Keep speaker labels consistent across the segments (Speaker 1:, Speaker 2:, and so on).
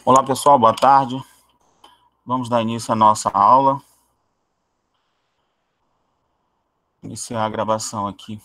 Speaker 1: Olá, pessoal, boa tarde. Vamos dar início à nossa aula. Iniciar a gravação aqui.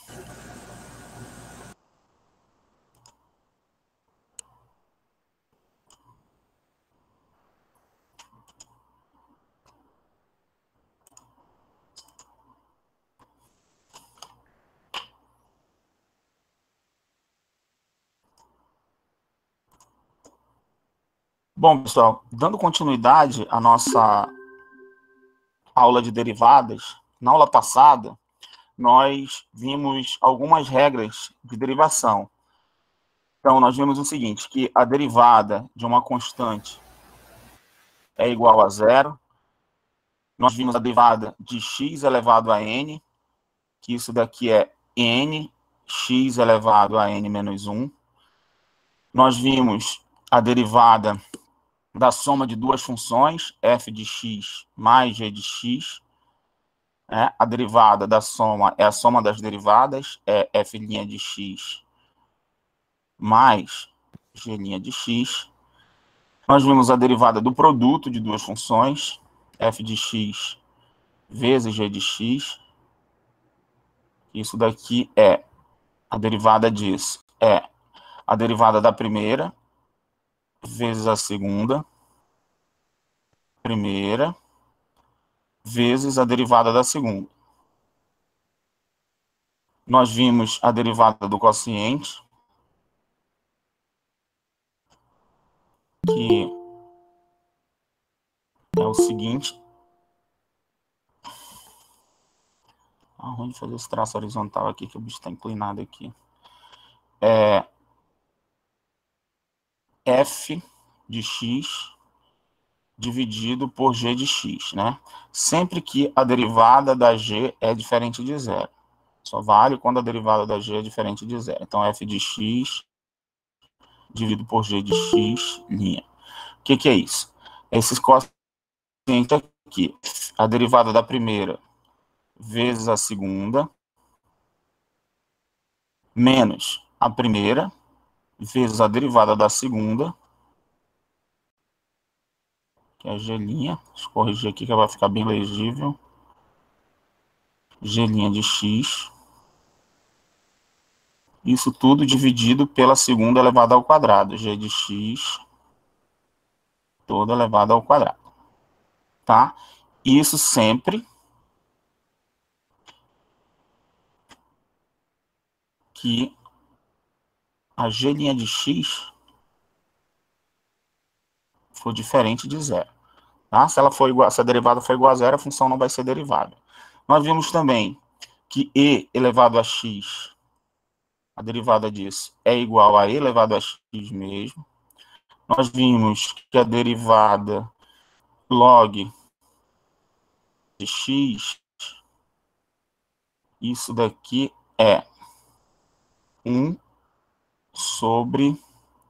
Speaker 1: Bom, pessoal, dando continuidade à nossa aula de derivadas, na aula passada, nós vimos algumas regras de derivação. Então, nós vimos o seguinte, que a derivada de uma constante é igual a zero. Nós vimos a derivada de x elevado a n, que isso daqui é n, x elevado a n menos 1. Nós vimos a derivada da soma de duas funções, f de x mais g de x. A derivada da soma é a soma das derivadas, é f' de x mais g' de x. Nós vimos a derivada do produto de duas funções, f de x vezes g de x. Isso daqui é a derivada disso, é a derivada da primeira vezes a segunda, primeira vezes a derivada da segunda. Nós vimos a derivada do quociente, que é o seguinte. Ruim de fazer esse traço horizontal aqui, que o bicho está inclinado aqui. É f de x dividido por g de x, né? Sempre que a derivada da g é diferente de zero. Só vale quando a derivada da g é diferente de zero. Então, f de x dividido por g de x'. O que é isso? Esses quocientes aqui. A derivada da primeira vezes a segunda, menos a primeira vezes a derivada da segunda, que é g'. Deixa eu corrigir aqui que vai ficar bem legível. G' de x. Isso tudo dividido pela segunda elevada ao quadrado. G de x toda elevada ao quadrado. Tá? Isso sempre que a g' de x for diferente de zero. Tá? Se ela for igual, se a derivada for igual a zero, a função não vai ser derivada. Nós vimos também que e elevado a x, a derivada disso, é igual a e elevado a x mesmo. Nós vimos que a derivada log de x, isso daqui é 1 sobre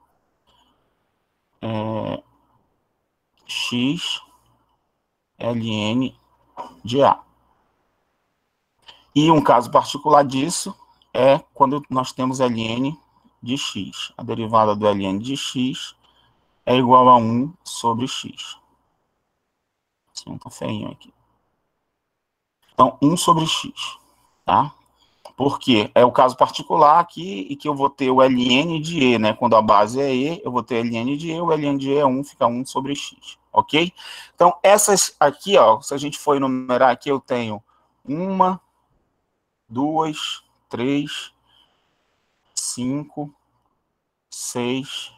Speaker 1: x ln de a. E um caso particular disso é quando nós temos ln de x. A derivada do ln de x é igual a 1 sobre x. Assim, tá feinho aqui. Então, 1 sobre x, tá? Porque é o caso particular aqui e que eu vou ter o ln de e, né? Quando a base é e, eu vou ter ln de e, o ln de e é 1, fica 1 sobre x, ok? Então, essas aqui, ó, se a gente for enumerar aqui, eu tenho 1, 2, 3, 5, 6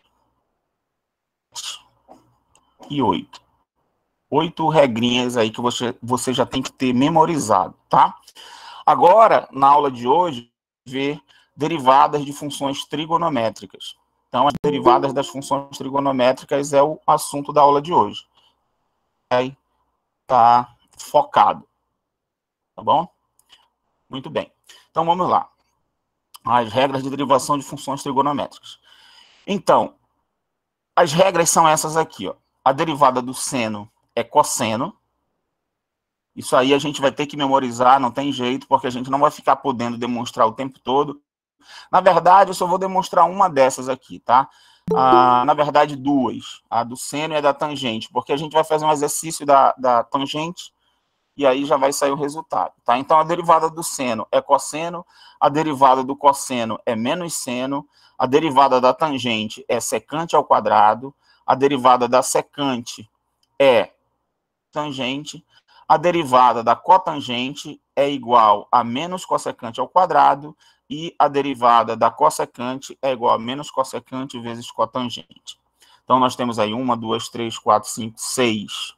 Speaker 1: e 8. 8 regrinhas aí que você já tem que ter memorizado, tá? Agora, na aula de hoje, ver derivadas de funções trigonométricas. Então, as derivadas das funções trigonométricas é o assunto da aula de hoje. Aí tá focado. Tá bom? Muito bem. Então, vamos lá. As regras de derivação de funções trigonométricas. Então, as regras são essas aqui, ó. A derivada do seno é cosseno. Isso aí a gente vai ter que memorizar, não tem jeito, porque a gente não vai ficar podendo demonstrar o tempo todo. Na verdade, eu só vou demonstrar uma dessas aqui, tá? na verdade, duas. A do seno e a da tangente, porque a gente vai fazer um exercício da tangente e aí já vai sair o resultado, tá? Então, a derivada do seno é cosseno, a derivada do cosseno é menos seno, a derivada da tangente é secante ao quadrado, a derivada da secante é tangente, a derivada da cotangente é igual a menos cossecante ao quadrado e a derivada da cossecante é igual a menos cossecante vezes cotangente. Então, nós temos aí 1, 2, 3, 4, 5, 6.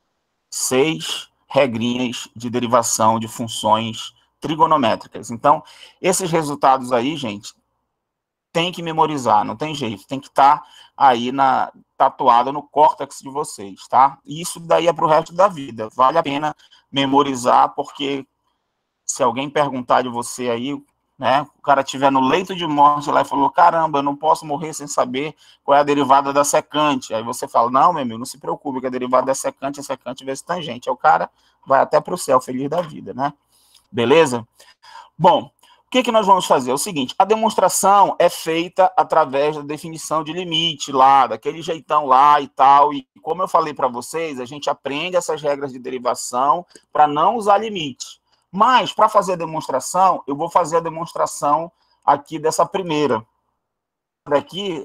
Speaker 1: 6 regrinhas de derivação de funções trigonométricas. Então, esses resultados aí, gente, tem que memorizar, não tem jeito, tem que estar aí tatuado no córtex de vocês, tá? E isso daí é para o resto da vida. Vale a pena memorizar, porque se alguém perguntar de você aí, né, o cara estiver no leito de morte lá e falou, caramba, eu não posso morrer sem saber qual é a derivada da secante. Aí você fala, não, meu amigo, não se preocupe, que a derivada da secante é secante vezes tangente. Aí o cara vai até para o céu, feliz da vida, né? Beleza? Bom, o que nós vamos fazer? É o seguinte, a demonstração é feita através da definição de limite lá, daquele jeitão lá e tal, e como eu falei para vocês, a gente aprende essas regras de derivação para não usar limite. Mas, para fazer a demonstração, eu vou fazer a demonstração aqui dessa primeira. Daqui,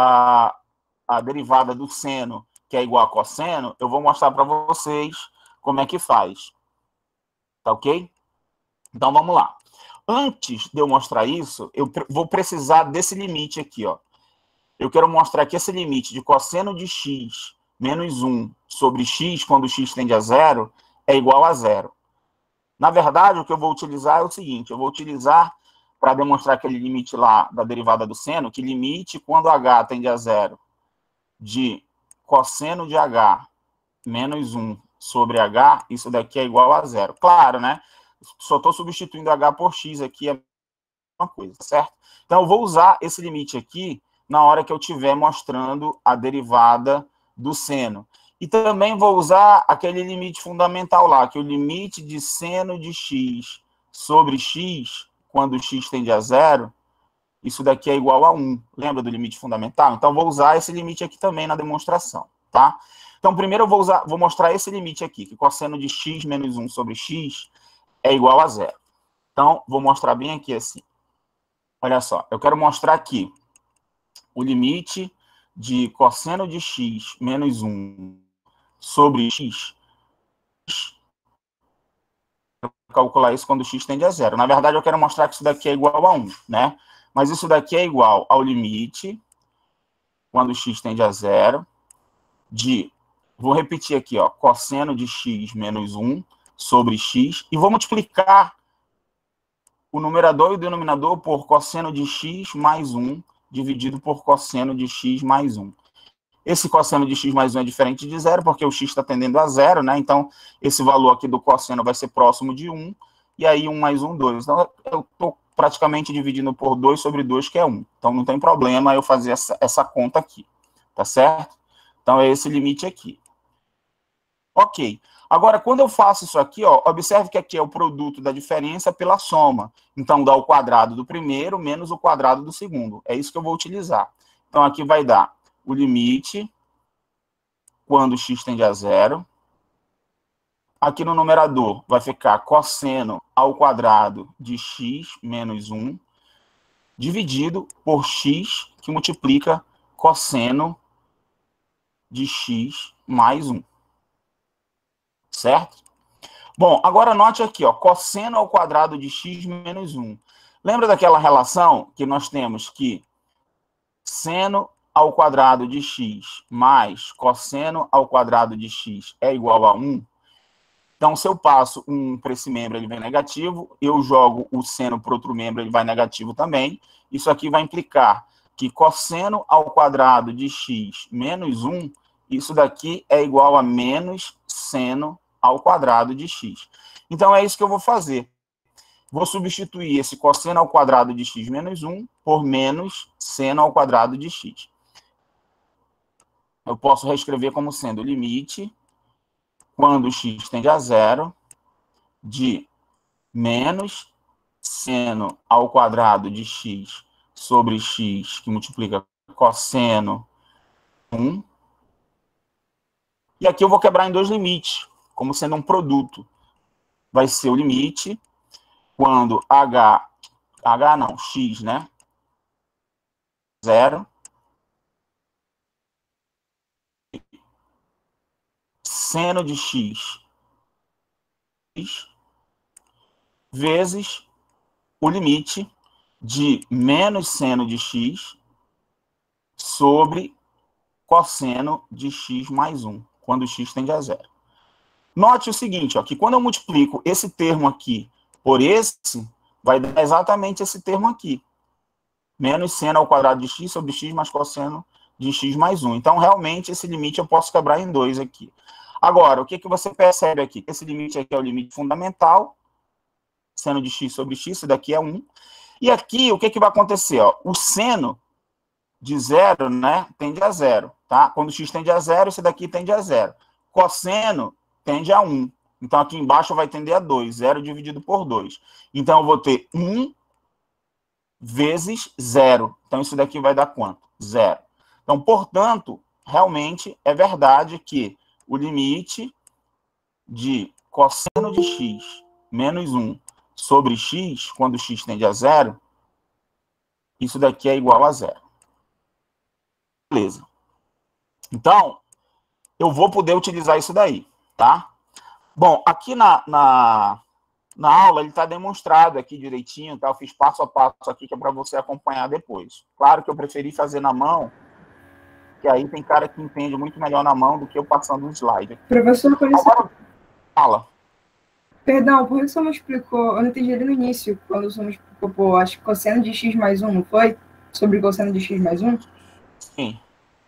Speaker 1: a derivada do seno, que é igual a cosseno, eu vou mostrar para vocês como é que faz. Tá ok? Então, vamos lá. Antes de eu mostrar isso, eu vou precisar desse limite aqui, ó. Eu quero mostrar que esse limite de cosseno de x menos 1 sobre x, quando x tende a zero, é igual a zero. Na verdade, o que eu vou utilizar é o seguinte, eu vou utilizar, para demonstrar aquele limite lá da derivada do seno, que limite quando h tende a zero de cosseno de h menos 1 sobre h, isso daqui é igual a zero. Claro, né? Só estou substituindo h por x aqui, é uma coisa, certo? Então, eu vou usar esse limite aqui na hora que eu estiver mostrando a derivada do seno. E também vou usar aquele limite fundamental lá, que é o limite de seno de x sobre x, quando x tende a zero, isso daqui é igual a 1. Lembra do limite fundamental? Então, vou usar esse limite aqui também na demonstração, tá? Então, primeiro eu vou mostrar esse limite aqui, que cosseno de x menos 1 sobre x é igual a zero. Então, vou mostrar bem aqui assim. Olha só, eu quero mostrar aqui o limite de cosseno de x menos 1 sobre x. Eu vou calcular isso quando x tende a zero. Na verdade, eu quero mostrar que isso daqui é igual a 1, né? Mas isso daqui é igual ao limite, quando x tende a zero, de, vou repetir aqui, ó, cosseno de x menos 1 sobre x, e vou multiplicar o numerador e o denominador por cosseno de x mais 1, dividido por cosseno de x mais 1. Esse cosseno de x mais 1 é diferente de zero, porque o x está tendendo a zero, né? Então, esse valor aqui do cosseno vai ser próximo de 1, e aí 1 mais 1, 2. Então, eu estou praticamente dividindo por 2 sobre 2, que é 1. Então, não tem problema eu fazer essa conta aqui, tá certo? Então, é esse limite aqui. Ok. Agora, quando eu faço isso aqui, ó, observe que aqui é o produto da diferença pela soma. Então, dá o quadrado do primeiro menos o quadrado do segundo. É isso que eu vou utilizar. Então, aqui vai dar o limite quando x tende a zero. Aqui no numerador vai ficar cosseno ao quadrado de x menos 1, dividido por x, que multiplica cosseno de x mais 1. Certo? Bom, agora note aqui, ó, cosseno ao quadrado de x menos 1. Lembra daquela relação que nós temos que seno ao quadrado de x mais cosseno ao quadrado de x é igual a 1? Então, se eu passo 1 para esse membro, ele vem negativo, eu jogo o seno para outro membro, ele vai negativo também. Isso aqui vai implicar que cosseno ao quadrado de x menos 1, isso daqui é igual a menos seno ao quadrado de x. Então, é isso que eu vou fazer. Vou substituir esse cosseno ao quadrado de x menos 1 por menos seno ao quadrado de x. Eu posso reescrever como sendo o limite, quando x tende a zero, de menos seno ao quadrado de x sobre x, que multiplica cosseno 1. E aqui eu vou quebrar em dois limites, como sendo um produto. Vai ser o limite quando x, né? 0. Seno de x vezes o limite de menos seno de x sobre cosseno de x mais 1, quando x tende a 0. Note o seguinte, ó, que quando eu multiplico esse termo aqui por esse, vai dar exatamente esse termo aqui. Menos seno ao quadrado de x sobre x mais cosseno de x mais 1. Então, realmente, esse limite eu posso quebrar em dois aqui. Agora, o que você percebe aqui? Esse limite aqui é o limite fundamental, seno de x sobre x, isso daqui é 1. E aqui, o que vai acontecer? Ó? O seno de 0, né, tende a 0. Tá? Quando x tende a 0, esse daqui tende a 0. Cosseno tende a 1. Então, aqui embaixo vai tender a 2. 0 dividido por 2. Então, eu vou ter 1 vezes 0. Então, isso daqui vai dar quanto? 0. Então, portanto, realmente é verdade que o limite de cosseno de x menos 1 sobre x, quando x tende a 0, isso daqui é igual a 0. Beleza. Então, eu vou poder utilizar isso daí, tá? Bom, aqui na aula ele está demonstrado aqui direitinho, tá? Eu fiz passo a passo aqui, que é para você acompanhar depois. Claro que eu preferi fazer na mão, que aí tem cara que entende muito melhor na mão do que eu passando um slide.
Speaker 2: Professor, por isso...
Speaker 1: Agora, fala.
Speaker 2: Perdão, por que você não explicou? Eu não entendi ali no início, quando você me explicou, pô, acho que cosseno de x mais 1, não foi? Sobre cosseno de x mais 1?
Speaker 1: Sim.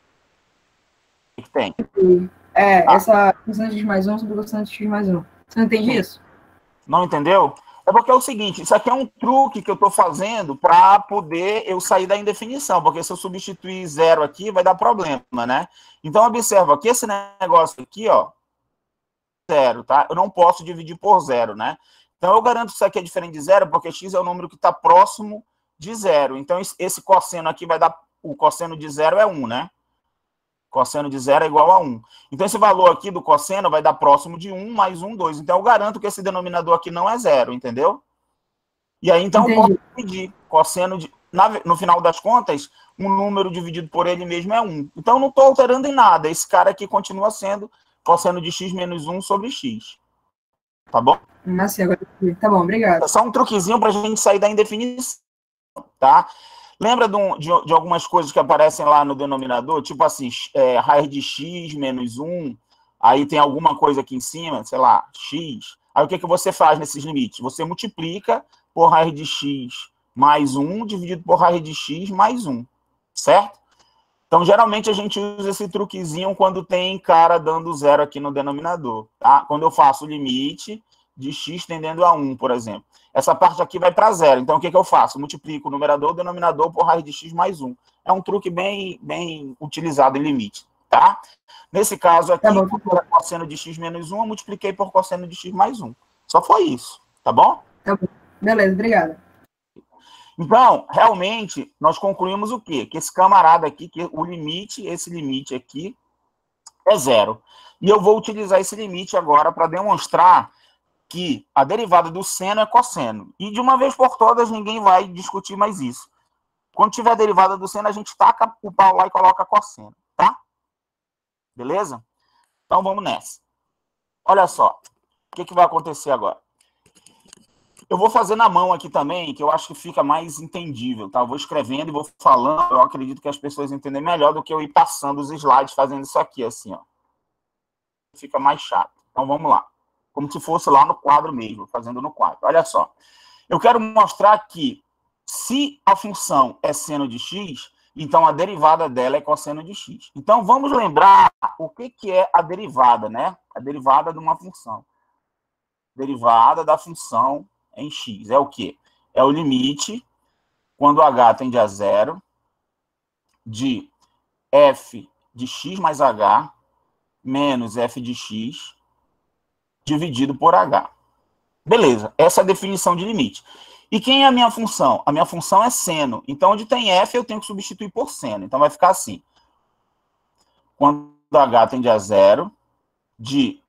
Speaker 1: O que tem?
Speaker 2: Essa cosseno de x mais 1 sobre cosseno de x mais 1. Você não entende isso?
Speaker 1: Não entendeu? É porque é o seguinte, isso aqui é um truque que eu estou fazendo para poder eu sair da indefinição, porque se eu substituir 0 aqui, vai dar problema, né? Então, observa que esse negócio aqui, ó, 0, tá? Eu não posso dividir por 0, né? Então, eu garanto que isso aqui é diferente de 0, porque x é o número que está próximo de 0. Então, esse cosseno aqui vai dar... O cosseno de 0 é 1, né? Cosseno de 0 é igual a 1. Então, esse valor aqui do cosseno vai dar próximo de 1 mais 1, 2. Então, eu garanto que esse denominador aqui não é 0, entendeu? E aí, então,
Speaker 2: entendi.
Speaker 1: eu posso dividir cosseno de... No final das contas, um número dividido por ele mesmo é 1. Então, eu não estou alterando em nada. Esse cara aqui continua sendo cosseno de x menos 1 sobre x. Tá bom?
Speaker 2: Assim, agora... Tá bom, obrigado.
Speaker 1: É só um truquezinho para a gente sair da indefinição, tá? Lembra de algumas coisas que aparecem lá no denominador? Tipo assim, raiz de x menos 1, aí tem alguma coisa aqui em cima, sei lá, x. Aí o que você faz nesses limites? Você multiplica por raiz de x mais 1 dividido por raiz de x mais 1, certo? Então, geralmente, a gente usa esse truquezinho quando tem cara dando 0 aqui no denominador, tá? Quando eu faço o limite de x tendendo a 1, por exemplo. Essa parte aqui vai para 0. Então, o que eu faço? Multiplico o numerador e o denominador por raiz de x mais 1. É um truque bem utilizado em limite, tá? Nesse caso aqui, por cosseno de x menos 1, eu multipliquei por cosseno de x mais 1. Só foi isso, tá bom?
Speaker 2: Tá bom. Beleza, obrigada.
Speaker 1: Então, realmente, nós concluímos o quê? Que esse camarada aqui, que o limite, esse limite aqui, é 0. E eu vou utilizar esse limite agora para demonstrar que a derivada do seno é cosseno. E de uma vez por todas, ninguém vai discutir mais isso. Quando tiver a derivada do seno, a gente taca o pau lá e coloca cosseno, tá? Beleza? Então, vamos nessa. Olha só, o que vai acontecer agora? Eu vou fazer na mão aqui também, que eu acho que fica mais entendível, tá? Eu vou escrevendo e vou falando, eu acredito que as pessoas entendem melhor do que eu ir passando os slides fazendo isso aqui, assim, ó. Fica mais chato. Então, vamos lá. Como se fosse lá no quadro mesmo, fazendo no quadro. Olha só. Eu quero mostrar que se a função é seno de x, então a derivada dela é cosseno de x. Então, vamos lembrar o que é a derivada, né? A derivada de uma função. Derivada da função em x. É o quê? É o limite, quando h tende a 0, de f de x mais h menos f de x dividido por h. Beleza, essa é a definição de limite. E quem é a minha função? A minha função é seno. Então, onde tem f, eu tenho que substituir por seno. Então, vai ficar assim. Quando h tende a zero, de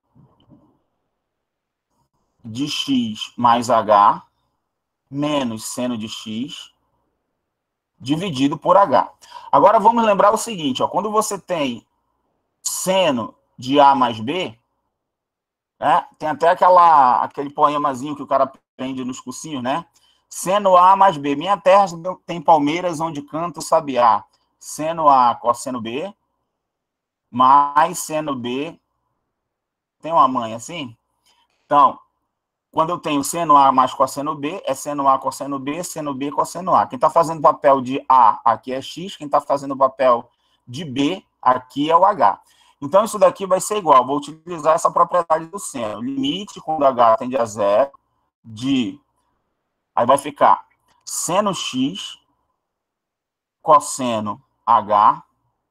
Speaker 1: x mais h, menos seno de x, dividido por h. Agora, vamos lembrar o seguinte, ó, quando você tem seno de a mais b, né, tem até aquele poemazinho que o cara aprende nos cursinhos, né? Seno A mais B. Minha terra tem palmeiras onde canta o sabiá. Seno A, cosseno B, mais seno B. Tem uma mãe assim? Então, quando eu tenho seno A mais cosseno B, é seno A, cosseno B, seno B, cosseno A. Quem está fazendo o papel de A aqui é X, quem está fazendo o papel de B aqui é o H. Então, isso daqui vai ser igual. Vou utilizar essa propriedade do seno. Limite quando H tende a zero de... Aí vai ficar seno X, cosseno H,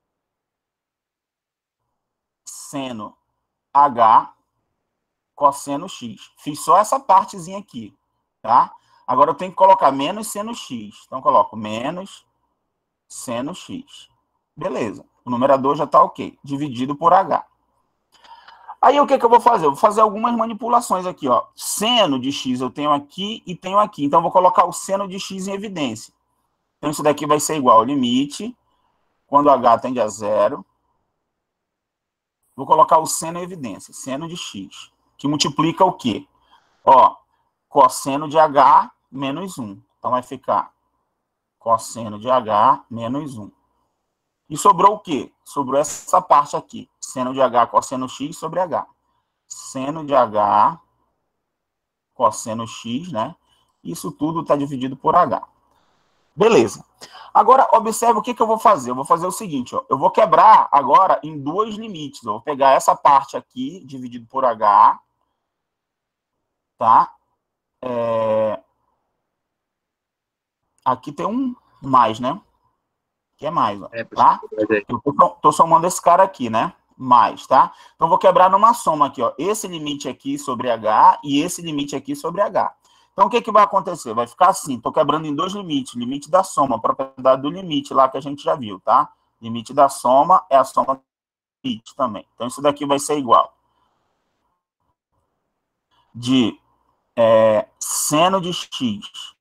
Speaker 1: seno H, cosseno X. Fiz só essa partezinha aqui, tá? Agora eu tenho que colocar menos seno X. Então, eu coloco menos seno X. Beleza. O numerador já está ok. Dividido por H. Aí, o que eu vou fazer? Eu vou fazer algumas manipulações aqui, ó. Seno de X eu tenho aqui e tenho aqui. Então, eu vou colocar o seno de X em evidência. Então, isso daqui vai ser igual ao limite, quando H tende a zero. Vou colocar o seno em evidência, seno de X, que multiplica o quê? Ó, cosseno de H menos 1. Então, vai ficar cosseno de H menos 1. E sobrou o quê? Sobrou essa parte aqui. Seno de H, cosseno X sobre H. Seno de H, cosseno X, né? Isso tudo está dividido por H. Beleza. Agora, observe o que eu vou fazer. Eu vou fazer o seguinte, ó. Eu vou quebrar agora em dois limites. Eu vou pegar essa parte aqui, dividido por H. Tá? Aqui tem um mais, né? Que é mais, ó, tá? Eu tô somando esse cara aqui, né? Mais, tá? Então, eu vou quebrar numa soma aqui, ó. Esse limite aqui sobre H e esse limite aqui sobre H. Então, o que vai acontecer? Vai ficar assim, tô quebrando em dois limites. Limite da soma, propriedade do limite lá que a gente já viu, tá? Limite da soma é a soma do limite também. Então, isso daqui vai ser igual de seno de X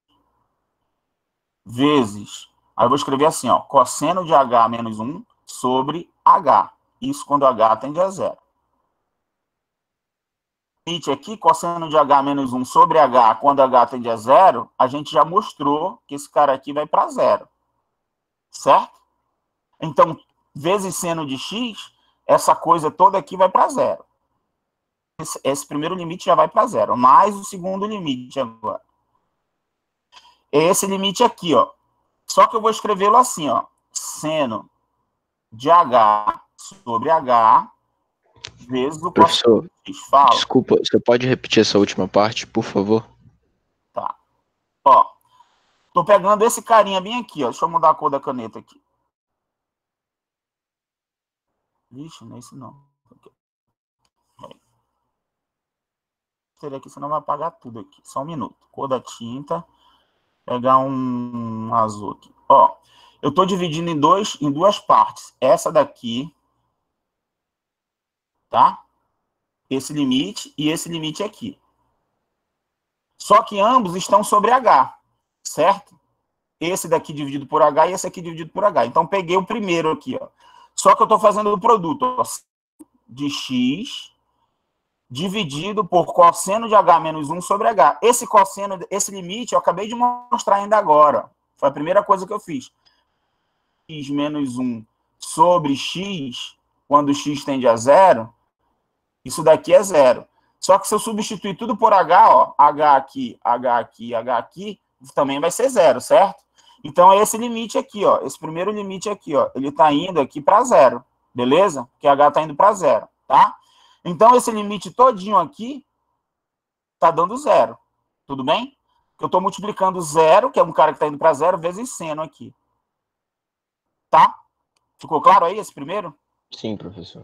Speaker 1: vezes... Aí eu vou escrever assim, ó, cosseno de H menos 1 sobre H. Isso quando H tende a zero. Limite aqui, cosseno de H menos 1 sobre H, quando H tende a zero, a gente já mostrou que esse cara aqui vai para zero. Certo? Então, vezes seno de X, essa coisa toda aqui vai para zero. Esse primeiro limite já vai para zero, mais o segundo limite agora. Esse limite aqui, ó. Só que eu vou escrevê-lo assim, ó. Seno de H sobre H vezes o
Speaker 3: Professor,
Speaker 1: cosseno de X. Fala.
Speaker 3: Desculpa, você pode repetir essa última parte, por favor?
Speaker 1: Tá. Ó. Tô pegando esse carinha bem aqui, ó. Deixa eu mudar a cor da caneta aqui. Vixe, não é esse não. Teria aqui, senão vai apagar tudo aqui. Só um minuto. Cor da tinta. Pegar um azul aqui. Ó. Eu estou dividindo em duas partes. Essa daqui, tá? Esse limite e esse limite aqui. Só que ambos estão sobre H, certo? Esse daqui dividido por H e esse aqui dividido por H. Então, peguei o primeiro aqui, ó. Só que eu estou fazendo o produto, ó, de X dividido por cosseno de H menos 1 sobre H. Esse cosseno, esse limite, eu acabei de mostrar ainda agora. Foi a primeira coisa que eu fiz. X menos 1 sobre X, quando X tende a zero, isso daqui é zero. Só que se eu substituir tudo por H, ó, H aqui, H aqui, H aqui, também vai ser zero, certo? Então, é esse limite aqui, ó, esse primeiro limite aqui, ó, ele está indo aqui para zero, beleza? Porque H está indo para zero, tá? Então, esse limite todinho aqui está dando zero, tudo bem? Eu estou multiplicando zero, que é um cara que está indo para zero, vezes seno aqui. Tá? Ficou claro aí esse primeiro?
Speaker 3: Sim, professor.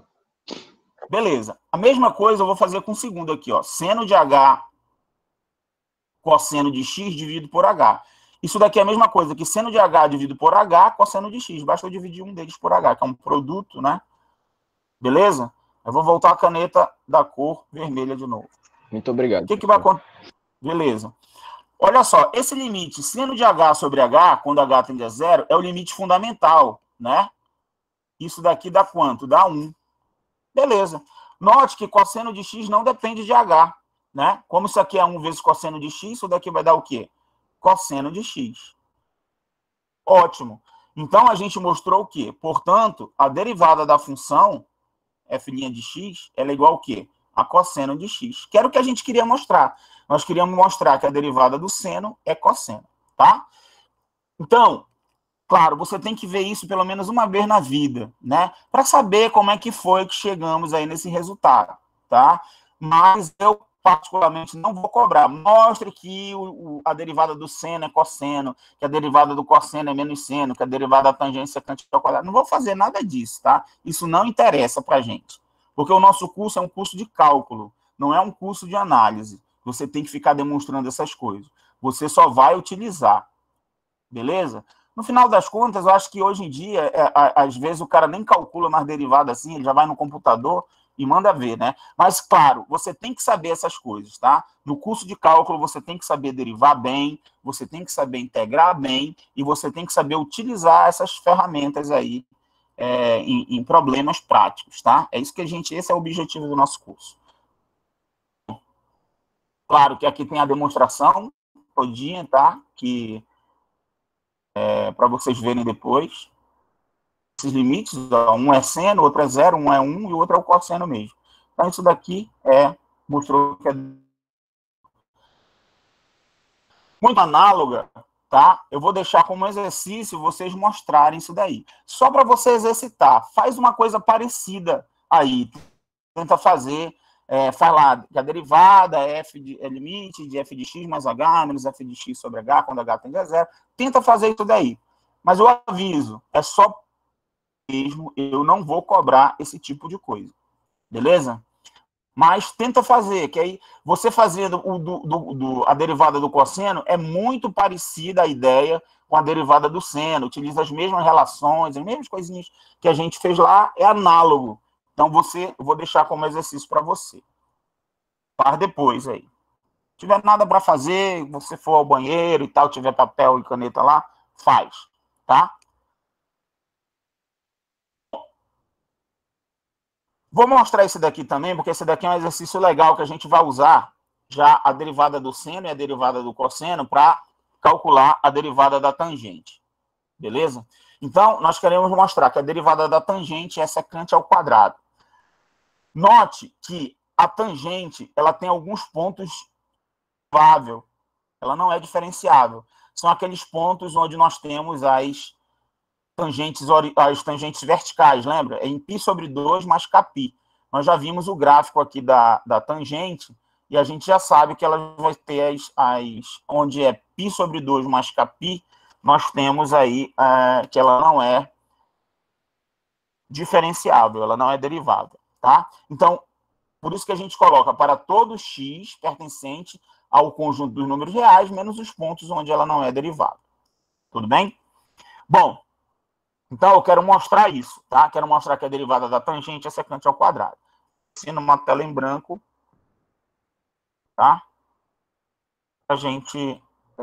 Speaker 1: Beleza. A mesma coisa eu vou fazer com o segundo aqui, ó. Seno de H cosseno de x dividido por h. Isso daqui é a mesma coisa que seno de h dividido por h, cosseno de x. Basta eu dividir um deles por h, que é um produto, né? Beleza? Eu vou voltar a caneta da cor vermelha de novo.
Speaker 3: Muito obrigado.
Speaker 1: O que vai acontecer? Beleza. Olha só, esse limite seno de h sobre h, quando h tende a zero, é o limite fundamental, né? Isso daqui dá quanto? Dá 1. Beleza. Note que cosseno de x não depende de h, né? Como isso aqui é 1 vezes cosseno de x, isso daqui vai dar o quê? Cosseno de x. Ótimo. Então, a gente mostrou o quê? Portanto, a derivada da função f' de x, ela é igual ao quê? A cosseno de x. Que era o que a gente queria mostrar. Nós queríamos mostrar que a derivada do seno é cosseno, tá? Então, claro, você tem que ver isso pelo menos uma vez na vida, né? Para saber como é que foi que chegamos aí nesse resultado, tá? Mas eu, particularmente, não vou cobrar. Mostre que a derivada do seno é cosseno, que a derivada do cosseno é menos seno, que a derivada da tangente é secante ao quadrado. Não vou fazer nada disso, tá? Isso não interessa para a gente. Porque o nosso curso é um curso de cálculo, não é um curso de análise. Você tem que ficar demonstrando essas coisas. Você só vai utilizar. Beleza? No final das contas, eu acho que hoje em dia, às vezes o cara nem calcula mais derivada assim, ele já vai no computador e manda ver, né? Mas, claro, você tem que saber essas coisas, tá? No curso de cálculo, você tem que saber derivar bem, você tem que saber integrar bem e você tem que saber utilizar essas ferramentas aí em problemas práticos, tá? É isso que esse é o objetivo do nosso curso. Claro que aqui tem a demonstração todinha, tá? Que para vocês verem depois. Esses limites, um é seno, outro é zero, um é 1 e o outro é o cosseno mesmo. Então, isso daqui mostrou que é muito análoga, tá? Eu vou deixar como exercício vocês mostrarem isso daí. Só para você exercitar. Faz uma coisa parecida aí. Tenta fazer, faz lá, que a derivada é limite de f de x mais h menos f de x sobre h, quando h tende a zero. Tenta fazer isso daí. Mas eu aviso, é só mesmo, eu não vou cobrar esse tipo de coisa. Beleza? Mas tenta fazer, que aí você fazendo a derivada do cosseno é muito parecida a ideia com a derivada do seno, utiliza as mesmas relações, as mesmas coisinhas que a gente fez lá, é análogo. Então, eu vou deixar como exercício para você. Faz depois aí. Se tiver nada para fazer, você for ao banheiro e tal, tiver papel e caneta lá, faz, tá? Vou mostrar esse daqui também, porque esse daqui é um exercício legal que a gente vai usar já a derivada do seno e a derivada do cosseno para calcular a derivada da tangente. Beleza? Então, nós queremos mostrar que a derivada da tangente é secante ao quadrado. Note que a tangente, ela tem alguns pontos váveis. Ela não é diferenciável. São aqueles pontos onde nós temos as tangentes verticais, lembra? É em π sobre 2 mais kπ. Nós já vimos o gráfico aqui da tangente e a gente já sabe que ela vai ter onde é π sobre 2 mais kπ, nós temos aí que ela não é diferenciável, ela não é derivável, tá? Então, por isso que a gente coloca para todo x pertencente ao conjunto dos números reais, menos os pontos onde ela não é derivada. Tudo bem? Bom, então eu quero mostrar isso, tá? Quero mostrar que a derivada da tangente é secante ao quadrado. Assim, numa tela em branco, tá? A gente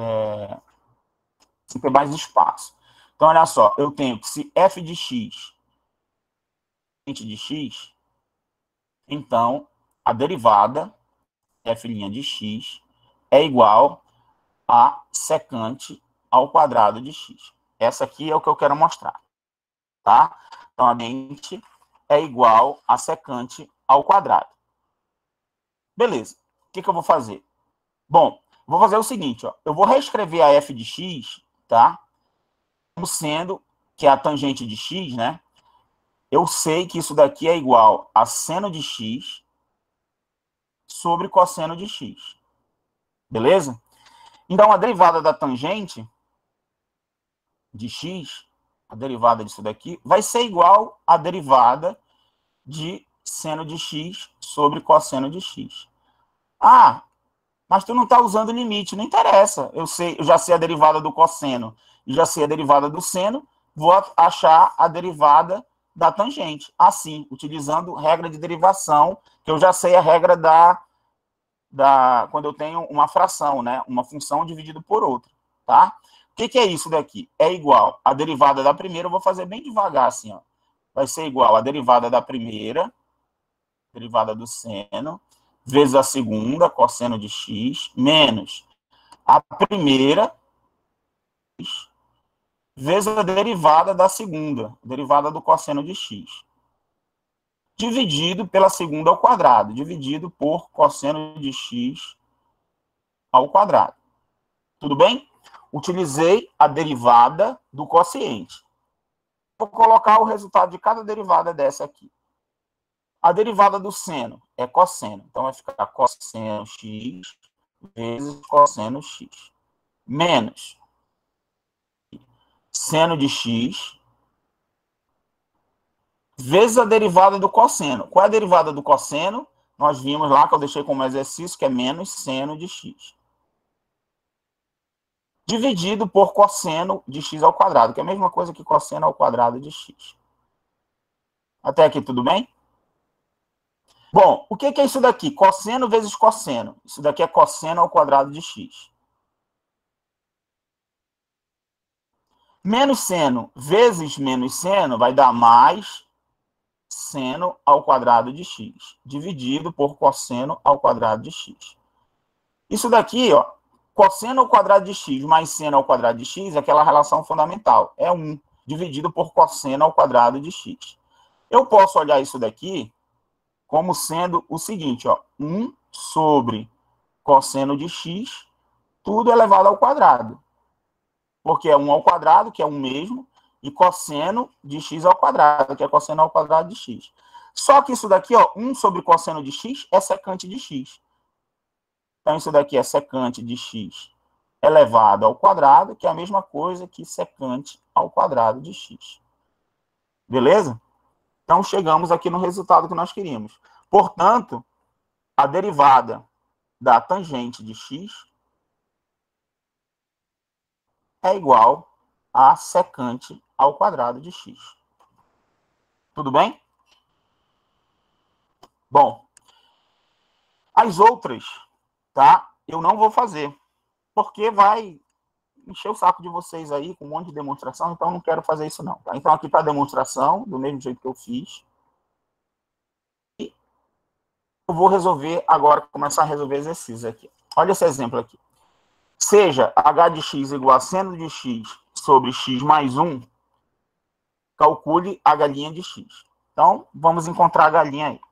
Speaker 1: ter mais espaço. Então, olha só, eu tenho que se f de x de x, então a derivada f' de x é igual a secante ao quadrado de x. Essa aqui é o que eu quero mostrar, tá? Então, a mente é igual a secante ao quadrado. Beleza. O que eu vou fazer? Bom, vou fazer o seguinte, ó. Eu vou reescrever a f de x, tá? Como sendo que é a tangente de x, né? Eu sei que isso daqui é igual a seno de x sobre cosseno de x. Beleza? Então, a derivada da tangente de x, a derivada disso daqui, vai ser igual à derivada de seno de x sobre cosseno de x. Ah, Mas tu não está usando limite, não interessa. Eu já sei a derivada do cosseno e já sei a derivada do seno, vou achar a derivada da tangente. Assim, utilizando regra de derivação, que eu já sei a regra quando eu tenho uma fração, né? Uma função dividida por outra, tá? O que é isso daqui? É igual a derivada da primeira, eu vou fazer bem devagar assim, ó. Vai ser igual a derivada da primeira, derivada do seno, vezes a segunda, cosseno de x, menos a primeira, vezes a derivada da segunda, derivada do cosseno de x, dividido pela segunda ao quadrado, dividido por cosseno de x ao quadrado. Tudo bem? Utilizei a derivada do quociente. Vou colocar o resultado de cada derivada dessa aqui. A derivada do seno é cosseno. Então, vai ficar cosseno x vezes cosseno x. Menos seno de x vezes a derivada do cosseno. Qual é a derivada do cosseno? Nós vimos lá, que eu deixei como exercício, que é menos seno de x. Dividido por cosseno de x ao quadrado, que é a mesma coisa que cosseno ao quadrado de x. Até aqui tudo bem? Bom, o que é isso daqui? Cosseno vezes cosseno. Isso daqui é cosseno ao quadrado de x. Menos seno vezes menos seno vai dar mais seno ao quadrado de x, dividido por cosseno ao quadrado de x. Isso daqui, ó, cosseno ao quadrado de x mais seno ao quadrado de x é aquela relação fundamental. É 1 dividido por cosseno ao quadrado de x. Eu posso olhar isso daqui como sendo o seguinte, ó, 1 sobre cosseno de x, tudo elevado ao quadrado. Porque é 1 ao quadrado, que é 1 mesmo, e cosseno de x ao quadrado, que é cosseno ao quadrado de x. Só que isso daqui, ó, 1 sobre cosseno de x é secante de x. Então, isso daqui é secante de x elevado ao quadrado, que é a mesma coisa que secante ao quadrado de x. Beleza? Então, chegamos aqui no resultado que nós queríamos. Portanto, a derivada da tangente de x é igual a secante ao quadrado de x. Tudo bem? Bom, as outras, tá? Eu não vou fazer, porque vai encher o saco de vocês aí com um monte de demonstração, então eu não quero fazer isso não, tá? Então aqui está a demonstração, do mesmo jeito que eu fiz. E eu vou resolver agora, começar a resolver exercícios aqui. Olha esse exemplo aqui. Seja h de x igual a seno de x sobre x mais 1, calcule a galinha de x. Então, vamos encontrar a galinha aí.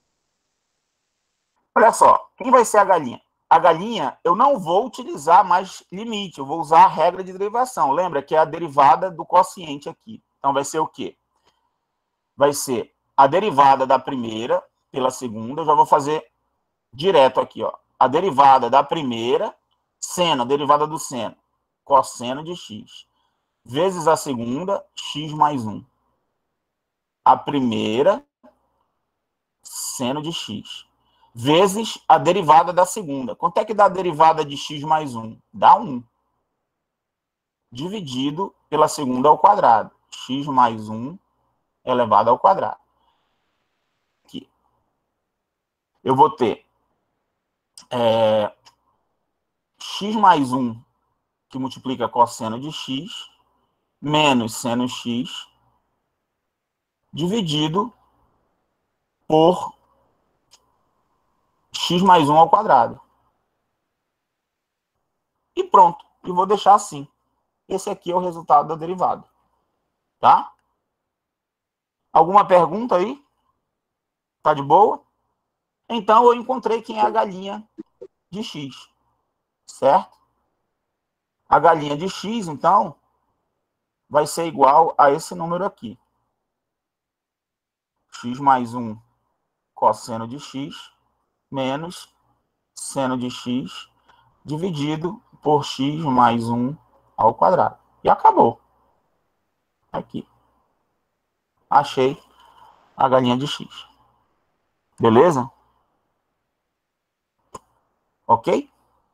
Speaker 1: Olha só, quem vai ser a galinha? A galinha, eu não vou utilizar mais limite, eu vou usar a regra de derivação. Lembra que é a derivada do quociente aqui. Então, vai ser o quê? Vai ser a derivada da primeira pela segunda. Eu já vou fazer direto aqui, ó. A derivada da primeira, seno, a derivada do seno, cosseno de x, vezes a segunda, x mais 1. A primeira, seno de x, vezes a derivada da segunda. Quanto é que dá a derivada de x mais 1? Dá 1. Dividido pela segunda ao quadrado. X mais 1 elevado ao quadrado. Aqui. Eu vou ter x mais 1, que multiplica cosseno de x, menos seno x, dividido por x mais 1 ao quadrado. E pronto. E vou deixar assim. Esse aqui é o resultado da derivada. Tá? Alguma pergunta aí? Tá de boa? Então, eu encontrei quem é a galinha de x. Certo? A galinha de x, então, vai ser igual a esse número aqui. X mais 1 cosseno de x, menos seno de x, dividido por x mais 1 ao quadrado. E acabou. Aqui. Achei a galinha de x. Beleza? Ok?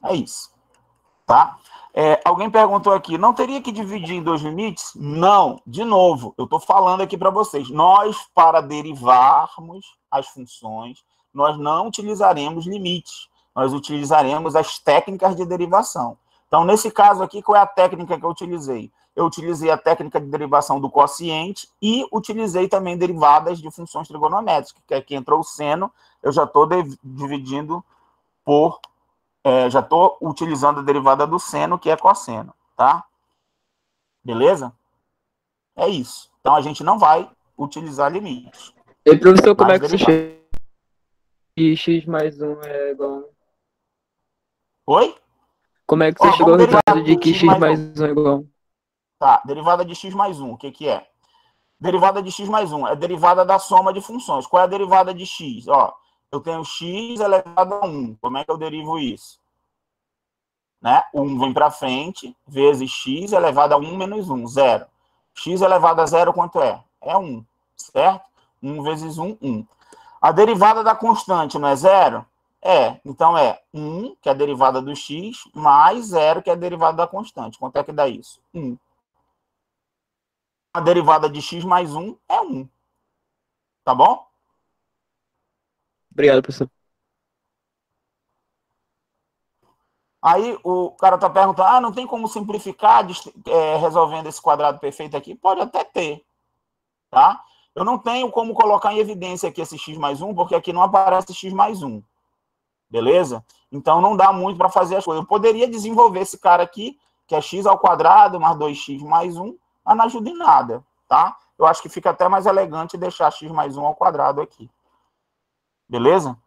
Speaker 1: É isso. Tá? Alguém perguntou aqui, não teria que dividir em dois limites? Não. De novo, eu estou falando aqui para vocês. Nós, para derivarmos as funções, nós não utilizaremos limites. Nós utilizaremos as técnicas de derivação. Então, nesse caso aqui, qual é a técnica que eu utilizei? Eu utilizei a técnica de derivação do quociente e utilizei também derivadas de funções trigonométricas, que aqui entrou o seno, eu já estou dividindo por... já estou utilizando a derivada do seno, que é cosseno, tá? Beleza? É isso. Então, a gente não vai utilizar limites.
Speaker 4: E professor, como
Speaker 1: nas
Speaker 4: é que você
Speaker 1: derivadas.
Speaker 4: chega que x mais 1 é igual?
Speaker 1: Oi?
Speaker 4: Como é que
Speaker 1: Ó,
Speaker 4: você chegou ao
Speaker 1: vamos derivar
Speaker 4: resultado de que
Speaker 1: x
Speaker 4: x
Speaker 1: mais
Speaker 4: mais
Speaker 1: 1.
Speaker 4: 1 é igual?
Speaker 1: Tá, derivada de x mais 1, o que que é? Derivada de x mais 1 é derivada da soma de funções. Qual é a derivada de x? Ó, eu tenho x elevado a 1. Como é que eu derivo isso? Né? 1 vem para frente, vezes x elevado a 1 menos 1, 0. X elevado a 0, quanto é? É 1, certo? 1 vezes 1, 1. A derivada da constante não é 0? É. Então, é 1, que é a derivada do x, mais 0, que é a derivada da constante. Quanto é que dá isso? 1. A derivada de x mais 1 é 1. Tá bom?
Speaker 4: Obrigado, professor.
Speaker 1: Aí o cara está perguntando, não tem como simplificar resolvendo esse quadrado perfeito aqui? Pode até ter, tá? Eu não tenho como colocar em evidência aqui esse x mais 1, porque aqui não aparece x mais 1, beleza? Então não dá muito para fazer as coisas. Eu poderia desenvolver esse cara aqui, que é x ao quadrado mais 2x mais 1, mas não ajuda em nada, tá? Eu acho que fica até mais elegante deixar x mais 1 ao quadrado aqui. Beleza?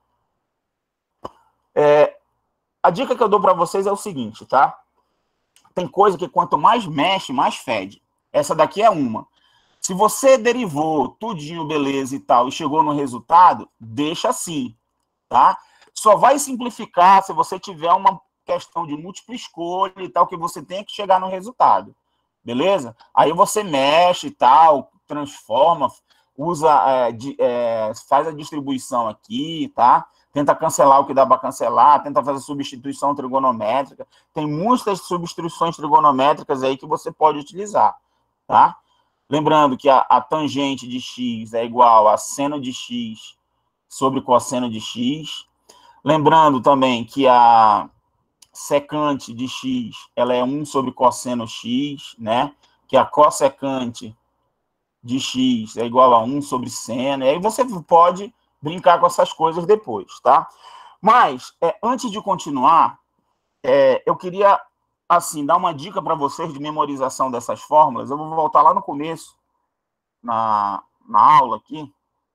Speaker 1: A dica que eu dou para vocês é o seguinte, tá? Tem coisa que quanto mais mexe, mais fede. Essa daqui é uma. Se você derivou tudinho, beleza e tal, e chegou no resultado, deixa assim, tá? Só vai simplificar se você tiver uma questão de múltipla escolha e tal, que você tem que chegar no resultado, beleza? Aí você mexe e tal, transforma, usa, faz a distribuição aqui, tá? Tenta cancelar o que dá para cancelar, tenta fazer substituição trigonométrica. Tem muitas substituições trigonométricas aí que você pode utilizar, tá? Lembrando que a tangente de x é igual a seno de x sobre cosseno de x. Lembrando também que a secante de x ela é 1 sobre cosseno x, né? Que a cossecante de x é igual a 1 sobre seno. E aí você pode brincar com essas coisas depois, tá? Mas, antes de continuar, eu queria, assim, dar uma dica para vocês de memorização dessas fórmulas. Eu vou voltar lá no começo, na aula aqui,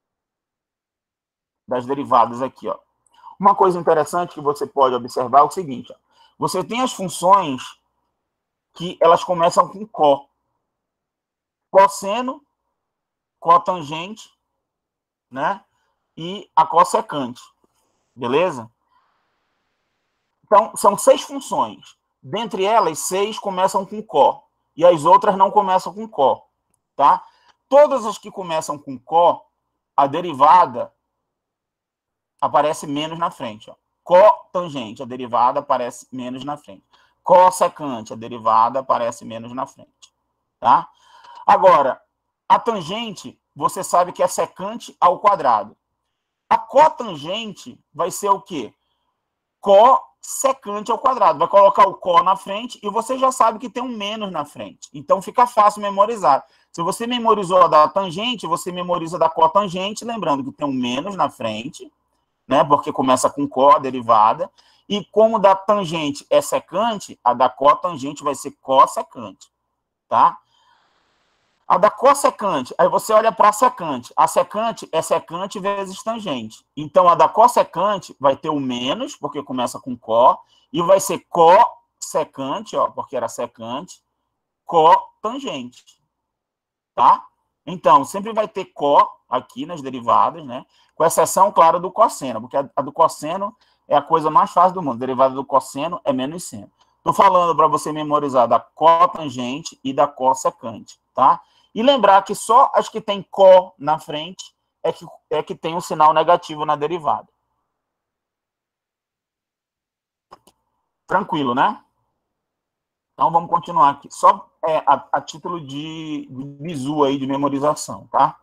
Speaker 1: das derivadas aqui, ó. Uma coisa interessante que você pode observar é o seguinte, ó. Você tem as funções que elas começam com có. Cosseno, cotangente, né? E a cossecante, beleza? Então, são 6 funções. Dentre elas, 6 começam com có. E as outras não começam com có, tá? Todas as que começam com có, a derivada aparece menos na frente, ó. Cotangente, a derivada aparece menos na frente. Cossecante, a derivada aparece menos na frente, tá? Agora, a tangente, você sabe que é secante ao quadrado. A cotangente vai ser o quê? Cossecante ao quadrado. Vai colocar o có na frente e você já sabe que tem um menos na frente. Então, fica fácil memorizar. Se você memorizou a da tangente, você memoriza da cotangente, lembrando que tem um menos na frente, né? Porque começa com có, a derivada. E como da tangente é secante, a da cotangente vai ser cossecante, tá? A da cossecante, aí você olha para a secante. A secante é secante vezes tangente. Então, a da cossecante vai ter o menos, porque começa com có, e vai ser cossecante, ó, porque era secante, cotangente, tá? Então, sempre vai ter có aqui nas derivadas, né? Com exceção, claro, do cosseno, porque a do cosseno é a coisa mais fácil do mundo. A derivada do cosseno é menos seno. Estou falando para você memorizar da cotangente e da cossecante, tá? E lembrar que só as que tem có na frente é que tem um sinal negativo na derivada. Tranquilo, né? Então, vamos continuar aqui. Só a título de bizu aí, de memorização, tá?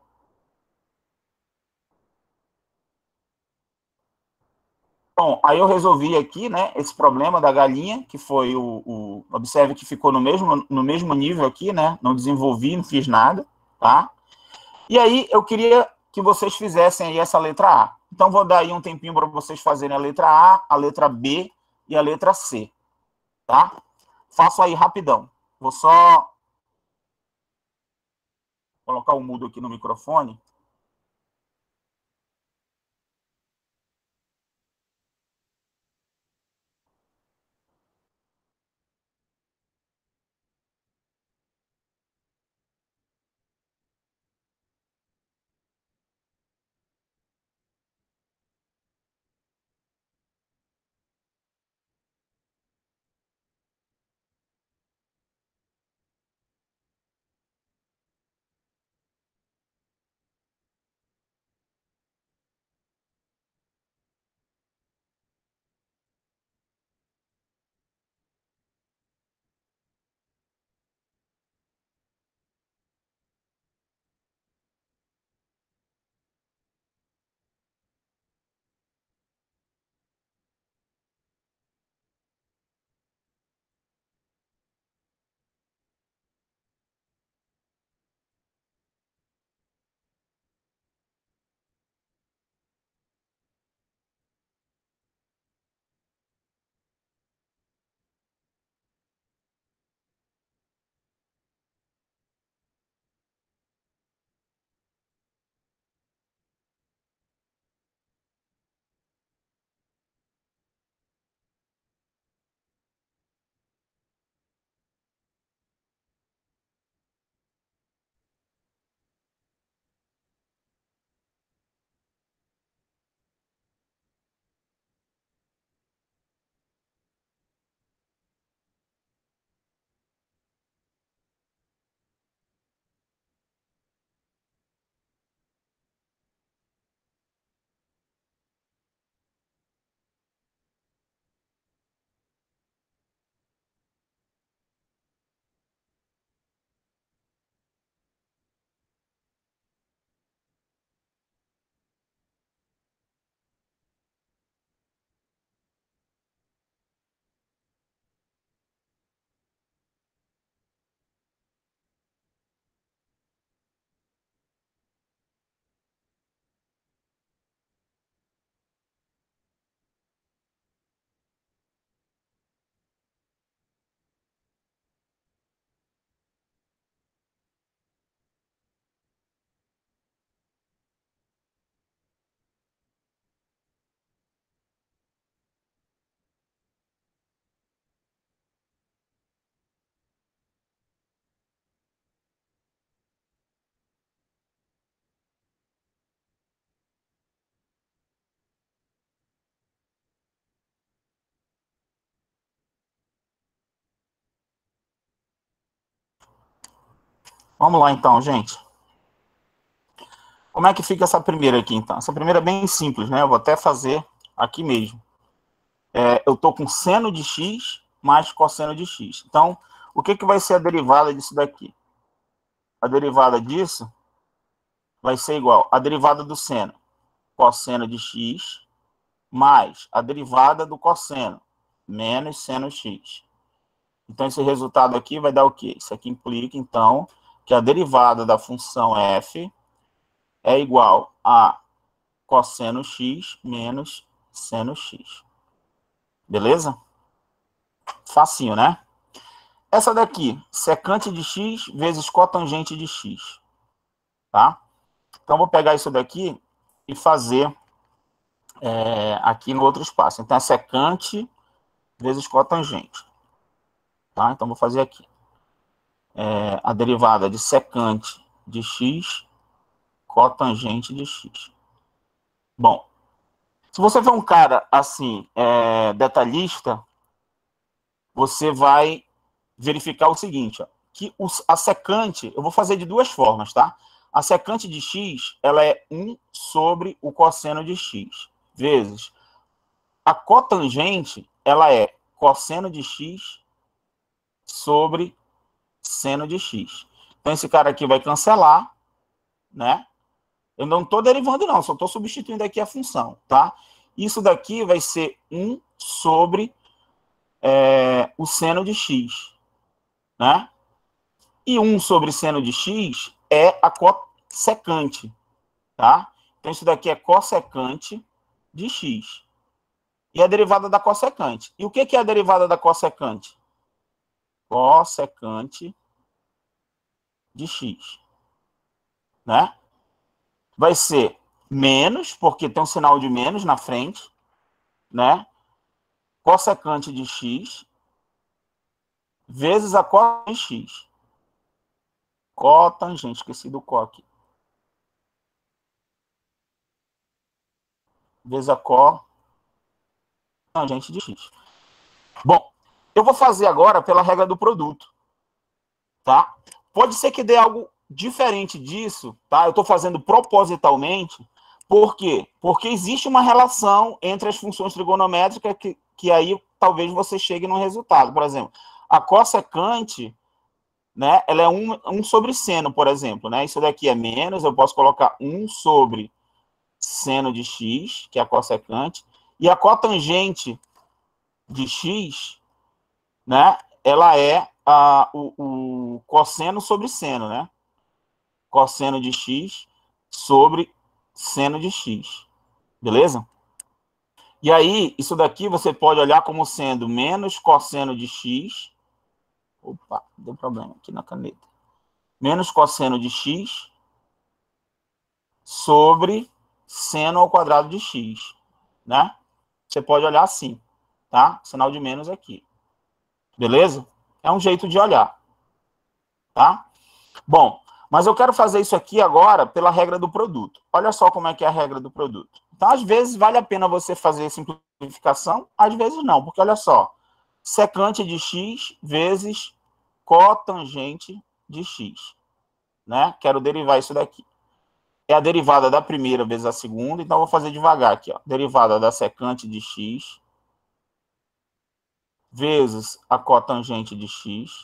Speaker 1: Bom, aí eu resolvi aqui, né, esse problema da galinha, que foi observe que ficou no mesmo nível aqui, né? Não desenvolvi, não fiz nada, tá? E aí eu queria que vocês fizessem aí essa letra A. Então, vou dar aí um tempinho para vocês fazerem a letra A, a letra B e a letra C, tá? Faço aí rapidão. Vou só colocar o mudo aqui no microfone. Vamos lá, então, gente. Como é que fica essa primeira aqui, então? Essa primeira é bem simples, né? Eu vou até fazer aqui mesmo. Eu estou com seno de x mais cosseno de x. Então, o que vai ser a derivada disso daqui? A derivada disso vai ser igual a derivada do seno, cosseno de x, mais a derivada do cosseno, menos seno x. Então, esse resultado aqui vai dar o quê? Isso aqui implica, então, que a derivada da função f é igual a cosseno x menos seno x. Beleza? Facinho, né? Essa daqui, secante de x vezes cotangente de x. Tá? Então, vou pegar isso daqui e fazer aqui no outro espaço. Então, é secante vezes cotangente. Tá? Então, vou fazer aqui. A derivada de secante de x, cotangente de x. Bom, se você for um cara, assim, detalhista, você vai verificar o seguinte, ó, que a secante, eu vou fazer de duas formas, tá? A secante de x, ela é 1 sobre o cosseno de x, vezes a cotangente, ela é cosseno de x sobre seno de x. Então, esse cara aqui vai cancelar, né? Eu não estou derivando, não, só estou substituindo aqui a função, tá? Isso daqui vai ser 1 sobre o seno de x, né? E 1 sobre seno de x é a cossecante, tá? Então, isso daqui é cossecante de x. E a derivada da cossecante. E o que é a derivada da cossecante? Cossecante de x, né? Vai ser menos, porque tem um sinal de menos na frente, né? Cossecante de x vezes a cotangente de x. Cotangente, esqueci do có aqui. Vezes a cotangente de x. Bom, eu vou fazer agora pela regra do produto, tá? Pode ser que dê algo diferente disso, tá? Eu estou fazendo propositalmente. Por quê? Porque existe uma relação entre as funções trigonométricas que aí talvez você chegue no resultado. Por exemplo, a cossecante, né, ela é 1 sobre seno, por exemplo, né? Isso daqui é menos, eu posso colocar 1 sobre seno de x, que é a cossecante, e a cotangente de x, né, ela é o cosseno sobre seno, né? Cosseno de x sobre seno de x. Beleza? E aí, isso daqui você pode olhar como sendo menos cosseno de x. Opa, deu problema aqui na caneta. Menos cosseno de x sobre seno ao quadrado de x, né? Você pode olhar assim, tá? Sinal de menos aqui. Beleza? É um jeito de olhar, tá? Bom, mas eu quero fazer isso aqui agora pela regra do produto. Olha só como é que é a regra do produto. Então, às vezes, vale a pena você fazer simplificação, às vezes não, porque olha só, secante de x vezes cotangente de x, né? Quero derivar isso daqui. É a derivada da primeira vezes a segunda, então eu vou fazer devagar aqui, ó. Derivada da secante de x vezes a cotangente de x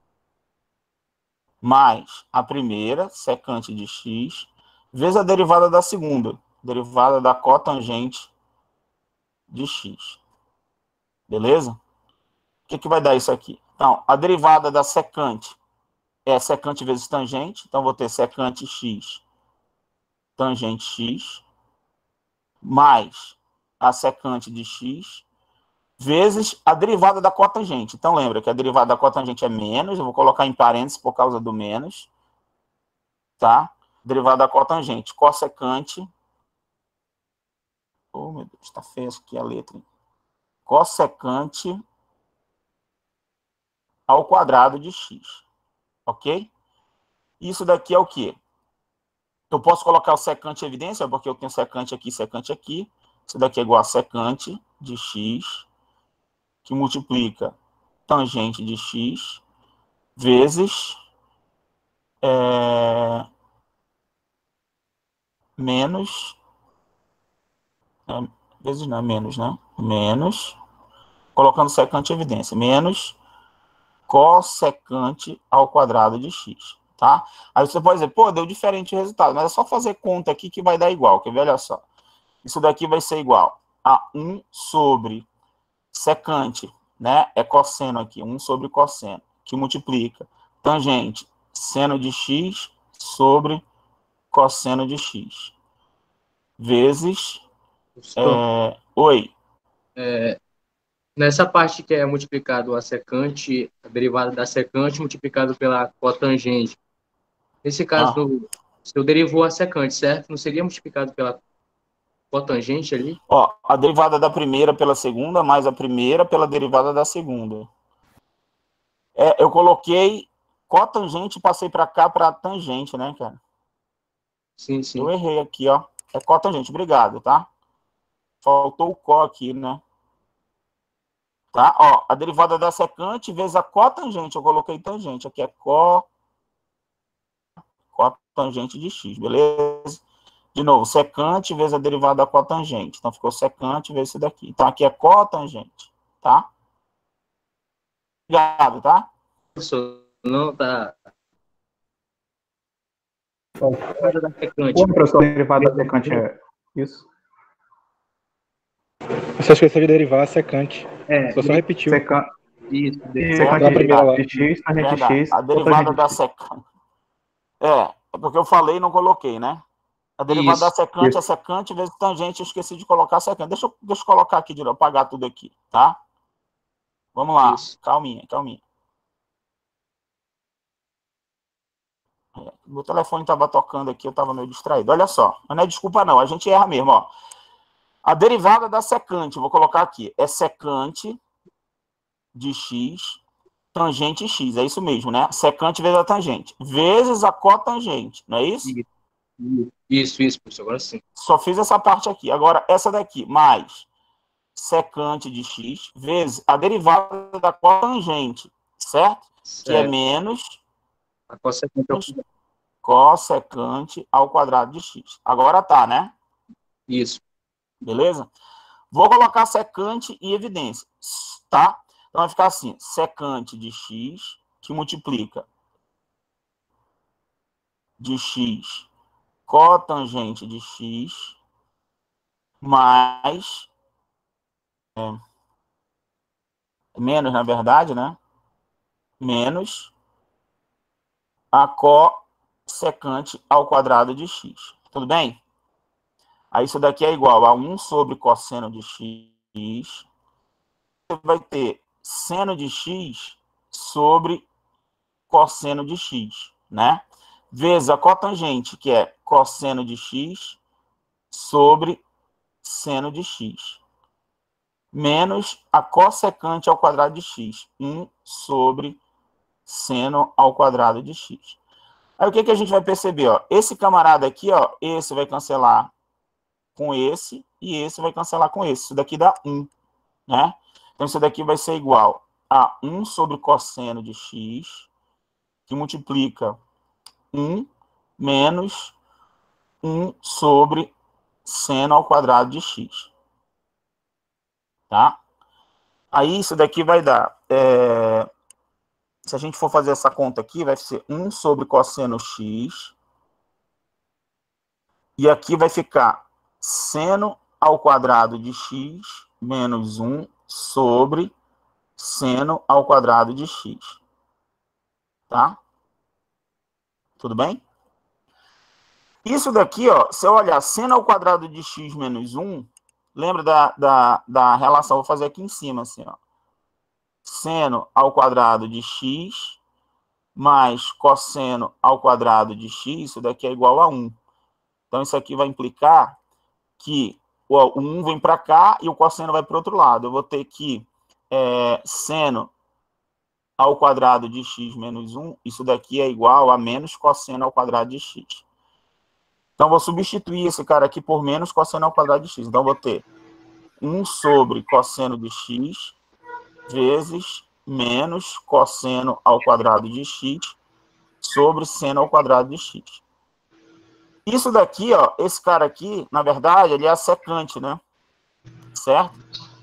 Speaker 1: mais a primeira, secante de x, vezes a derivada da segunda, derivada da cotangente de x. Beleza? O que vai dar isso aqui? Então, a derivada da secante é secante vezes tangente, então vou ter secante x, tangente x, mais a secante de x, vezes a derivada da cotangente. Então, lembra que a derivada da cotangente é menos, eu vou colocar em parênteses por causa do menos, tá? Derivada da cotangente, cossecante. Oh, meu Deus, tá feio aqui a letra. Cossecante ao quadrado de x, ok? Isso daqui é o quê? Eu posso colocar o secante em evidência, porque eu tenho secante aqui, secante aqui. Isso daqui é igual a secante de x, que multiplica tangente de x, vezes menos, vezes não, menos, né? Menos, colocando secante em evidência, menos cossecante ao quadrado de x, tá? Aí você pode dizer, pô, deu diferente o resultado, mas é só fazer conta aqui que vai dar igual, quer ver? Olha só. Isso daqui vai ser igual a 1 sobre secante, né? É cosseno aqui, 1 sobre cosseno, que multiplica tangente seno de x sobre cosseno de x, vezes... Oi.
Speaker 5: Nessa parte que é multiplicado a secante, a derivada da secante multiplicado pela cotangente. Nesse caso, se eu derivou a secante, certo? Não seria multiplicado pela cotangente ali?
Speaker 1: Ó, a derivada da primeira pela segunda, mais a primeira pela derivada da segunda. Eu coloquei cotangente e passei para cá para tangente, né, cara?
Speaker 5: Sim, sim.
Speaker 1: Eu errei aqui, ó. É cotangente, obrigado, tá? Faltou o có aqui, né? Tá? Ó, a derivada da secante vezes a cotangente. Eu coloquei tangente. Aqui é cotangente de x, beleza? De novo, secante vezes a derivada da cotangente. Então, ficou secante vezes isso daqui. Então, aqui é cotangente, tá? ligado, tá?
Speaker 5: Professor, não tá.
Speaker 6: Oi,
Speaker 5: Da secante.
Speaker 6: professor, derivada da secante é isso? Você esqueceu de derivar a secante. Só repetiu.
Speaker 5: Isso,
Speaker 6: Secante
Speaker 1: Da
Speaker 6: primeira lá. de x, tangente
Speaker 1: Verdade.
Speaker 6: x,
Speaker 1: A derivada da
Speaker 6: x.
Speaker 1: secante. É porque eu falei e não coloquei, né? A derivada da secante é secante vezes tangente. Eu esqueci de colocar secante. Deixa eu colocar aqui, eu apagar tudo aqui, tá? Vamos lá.
Speaker 5: Isso.
Speaker 1: Calminha. Meu telefone estava tocando aqui, eu estava meio distraído. Olha só, não é desculpa não, a gente erra mesmo, ó. A derivada da secante, vou colocar aqui, é secante de x, tangente x, é isso mesmo, né? Secante vezes a tangente, vezes a cotangente, não é isso?
Speaker 5: Isso, professor, agora sim.
Speaker 1: Só fiz essa parte aqui. Agora, essa daqui, mais secante de x, vezes a derivada da cotangente, certo? Que é menos
Speaker 5: a cossecante
Speaker 1: cossecante ao quadrado de x. Agora tá, né?
Speaker 5: Isso.
Speaker 1: Beleza? Vou colocar secante e evidência, tá? Então vai ficar assim, secante de x, que multiplica de x cotangente de x, mais, menos na verdade, né? Menos a cossecante ao quadrado de x. Tudo bem? Aí isso daqui é igual a 1 sobre cosseno de x. Você vai ter seno de x sobre cosseno de x, né? Vezes a cotangente, que é cosseno de x sobre seno de x. Menos a cossecante ao quadrado de x. 1 sobre seno ao quadrado de x. Aí o que a gente vai perceber? Ó? Esse camarada aqui, ó, esse vai cancelar com esse e esse vai cancelar com esse. Isso daqui dá 1, né? Então isso daqui vai ser igual a 1 sobre cosseno de x, que multiplica 1 menos 1 sobre seno ao quadrado de x. Tá? Aí isso daqui vai dar... se a gente for fazer essa conta aqui, vai ser 1 sobre cosseno x. E aqui vai ficar seno ao quadrado de x menos 1 sobre seno ao quadrado de x. Tá? Tudo bem? Isso daqui, ó, se eu olhar seno ao quadrado de x menos 1, lembra da relação? Vou fazer aqui em cima, assim, ó. Seno ao quadrado de x mais cosseno ao quadrado de x, isso daqui é igual a 1. Então, isso aqui vai implicar que o 1 vem para cá e o cosseno vai para o outro lado. Eu vou ter que seno ao quadrado de x menos 1, isso daqui é igual a menos cosseno ao quadrado de x. Então, vou substituir esse cara aqui por menos cosseno ao quadrado de x. Então, vou ter 1 sobre cosseno de x vezes menos cosseno ao quadrado de x sobre seno ao quadrado de x. Isso daqui, ó, esse cara aqui, na verdade, ele é a secante, né? Certo?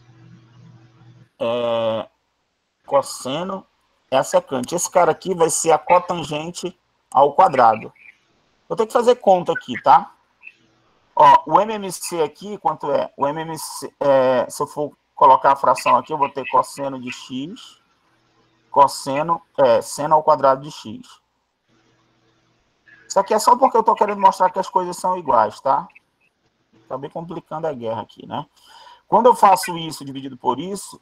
Speaker 1: Cosseno é a secante. Esse cara aqui vai ser a cotangente ao quadrado. Vou ter que fazer conta aqui, tá? Ó, o MMC aqui, quanto é? O MMC, se eu for colocar a fração aqui, eu vou ter cosseno de x, seno ao quadrado de x. Isso aqui é só porque eu estou querendo mostrar que as coisas são iguais, tá? Acabei complicando a guerra aqui, né? Quando eu faço isso dividido por isso,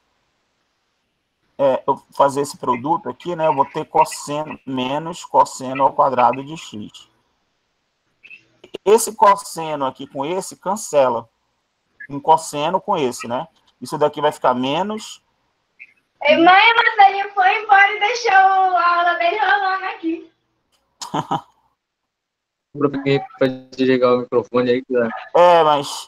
Speaker 1: eu fazer esse produto aqui, né? Eu vou ter cosseno menos cosseno ao quadrado de x. Esse cosseno aqui com esse cancela. Um cosseno com esse, né? Isso daqui vai ficar menos...
Speaker 2: Mãe, mas ele foi embora e deixou a aula dele rolando aqui.
Speaker 5: Para desligar o microfone aí.
Speaker 1: Mas...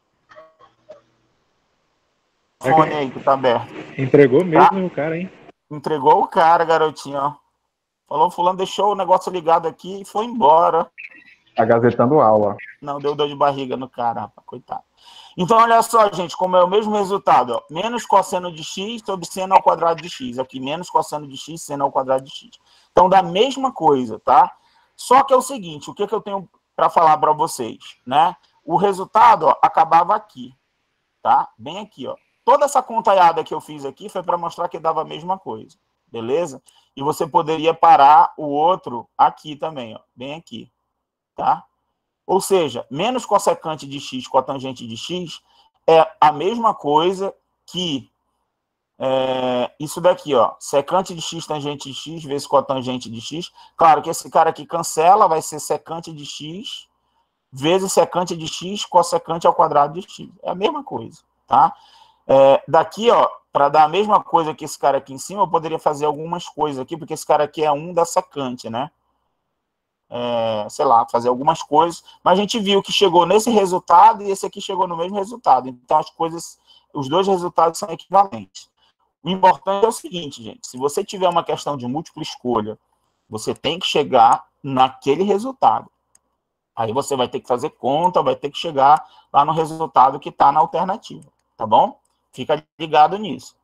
Speaker 1: O fone aí que tá aberto.
Speaker 6: Entregou mesmo o cara, hein?
Speaker 1: Entregou o cara, garotinho, ó. Falou, fulano deixou o negócio ligado aqui e foi embora.
Speaker 6: Tá gazetando aula.
Speaker 1: Não, deu dor de barriga no cara, rapaz, coitado. Então, olha só, gente, como é o mesmo resultado, ó, menos cosseno de x sobre seno ao quadrado de x. Aqui, menos cosseno de x, seno ao quadrado de x. Então, dá a mesma coisa, tá? Só que é o seguinte, o que eu tenho para falar para vocês, né? O resultado, ó, acabava aqui, tá? Bem aqui, ó. Toda essa contaiada que eu fiz aqui foi para mostrar que dava a mesma coisa, beleza? E você poderia parar o outro aqui também, ó, bem aqui, tá? Ou seja, menos cossecante de x cotangente de x é a mesma coisa que isso daqui, ó, secante de x tangente de x vezes cotangente de x. Claro que esse cara aqui cancela, vai ser secante de x vezes secante de x cossecante ao quadrado de x. É a mesma coisa, tá? Daqui, ó, para dar a mesma coisa que esse cara aqui em cima, eu poderia fazer algumas coisas aqui, porque esse cara aqui é 1 da secante, né? Sei lá, fazer algumas coisas, mas a gente viu que chegou nesse resultado e esse aqui chegou no mesmo resultado. Então, as coisas, os dois resultados são equivalentes. O importante é o seguinte, gente, se você tiver uma questão de múltipla escolha, você tem que chegar naquele resultado. Aí você vai ter que fazer conta, vai ter que chegar lá no resultado que está na alternativa, tá bom? Fica ligado nisso.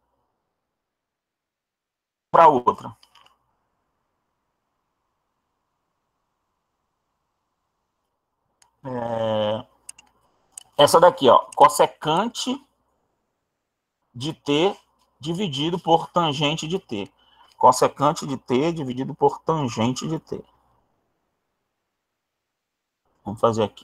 Speaker 1: Para outra. Essa daqui, ó, cossecante de t dividido por tangente de t. Cossecante de t dividido por tangente de t. Vamos fazer aqui.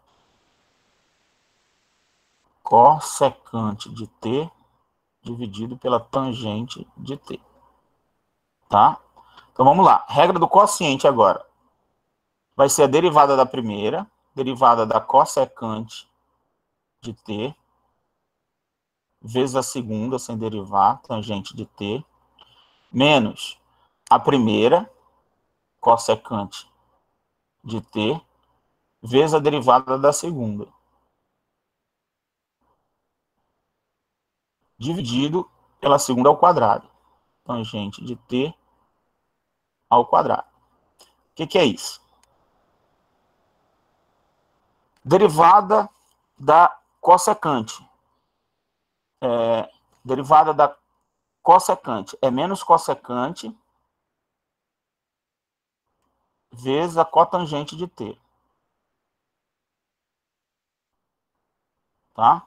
Speaker 1: Cossecante de t dividido pela tangente de t. Tá? Então, vamos lá. Regra do quociente agora. Vai ser a derivada da primeira, derivada da cossecante de t, vezes a segunda, sem derivar, tangente de t, menos a primeira, cossecante de t, vezes a derivada da segunda, dividido pela segunda ao quadrado, tangente de t ao quadrado. O que é isso? Derivada da cossecante. Derivada da cossecante é menos cossecante vezes a cotangente de t. Tá?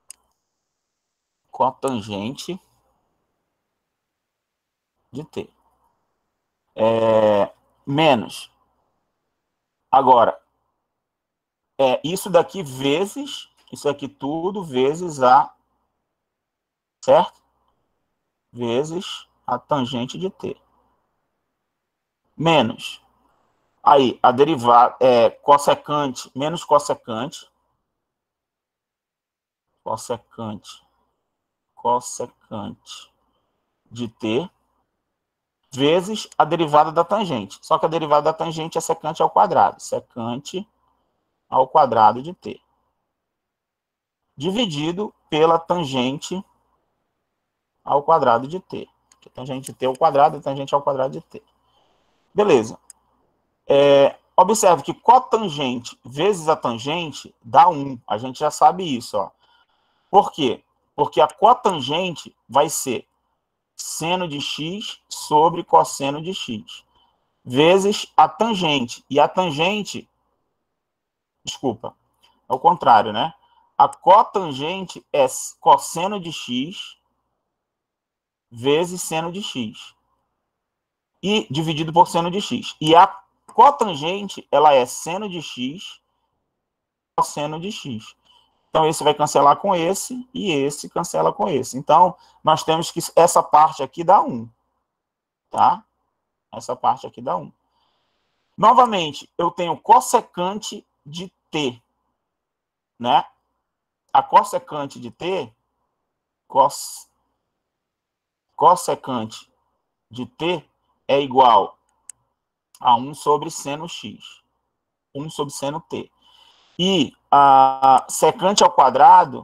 Speaker 1: Cotangente de t. Menos. Agora, isso daqui vezes, isso aqui tudo vezes a, certo? Vezes a tangente de t. Menos. Aí, a derivada cossecante, menos cossecante. Cossecante de t, vezes a derivada da tangente. Só que a derivada da tangente é secante ao quadrado. Secante ao quadrado de t. Dividido pela tangente ao quadrado de t. Porque tangente de t ao quadrado e tangente ao quadrado de t. Beleza. Observe que cotangente vezes a tangente dá 1. A gente já sabe isso, ó. Por quê? Porque a cotangente vai ser seno de x sobre cosseno de x, vezes a tangente. E a tangente, desculpa, é o contrário, né? A cotangente é cosseno de x vezes seno de x. E dividido por seno de x. E a cotangente, ela é seno de x cosseno de x. Então, esse vai cancelar com esse, e esse cancela com esse. Então, nós temos que essa parte aqui dá 1. Tá? Essa parte aqui dá 1. Novamente, eu tenho cossecante de t. Né? A cossecante de t, cossecante de t é igual a 1 sobre seno x. 1 sobre seno t. E a secante ao quadrado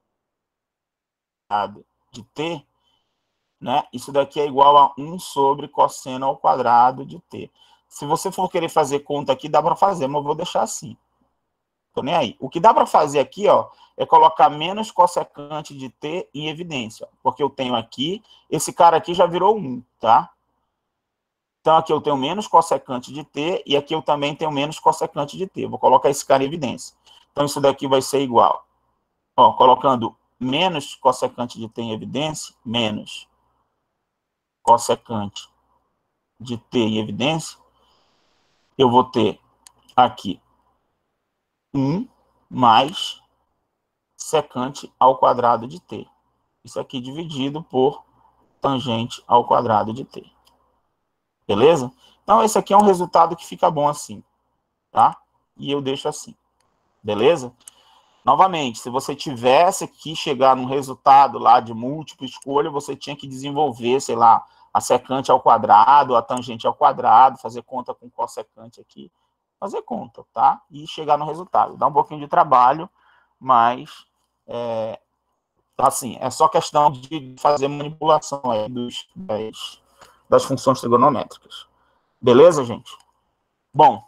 Speaker 1: de t, né? Isso daqui é igual a 1 sobre cosseno ao quadrado de t. Se você for querer fazer conta aqui, dá para fazer, mas eu vou deixar assim. Tô nem aí. O que dá para fazer aqui, ó, é colocar menos cossecante de t em evidência, porque eu tenho aqui, esse cara aqui já virou 1, tá? Então aqui eu tenho menos cossecante de t e aqui eu também tenho menos cossecante de t. Vou colocar esse cara em evidência. Então isso daqui vai ser igual. Ó, colocando menos cossecante de t em evidência, menos cossecante de t em evidência, eu vou ter aqui 1 mais secante ao quadrado de t. Isso aqui dividido por tangente ao quadrado de t. Beleza? Então, esse aqui é um resultado que fica bom assim, tá? E eu deixo assim. Beleza? Novamente, se você tivesse que chegar num resultado lá de múltipla escolha, você tinha que desenvolver, sei lá, a secante ao quadrado, a tangente ao quadrado, fazer conta com cossecante aqui, fazer conta, tá? E chegar no resultado. Dá um pouquinho de trabalho, mas, assim, é só questão de fazer manipulação aí das funções trigonométricas. Beleza, gente? Bom,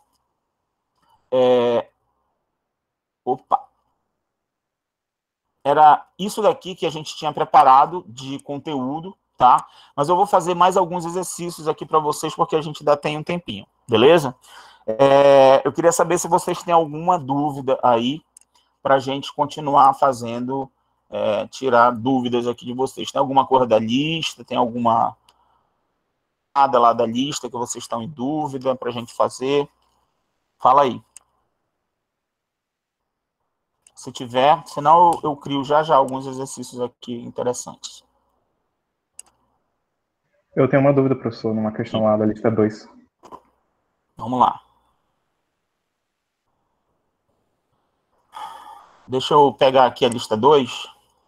Speaker 1: opa. Era isso daqui que a gente tinha preparado de conteúdo, tá? Mas eu vou fazer mais alguns exercícios aqui para vocês, porque a gente ainda tem um tempinho, beleza? Eu queria saber se vocês têm alguma dúvida aí, para a gente continuar fazendo, tirar dúvidas aqui de vocês. Tem alguma coisa da lista? Tem alguma nada lá da lista que vocês estão em dúvida para a gente fazer? Fala aí. Se tiver, senão eu crio já alguns exercícios aqui interessantes.
Speaker 6: Eu tenho uma dúvida, professor, numa questão lá da lista 2.
Speaker 1: Vamos lá. Deixa eu pegar aqui a lista 2.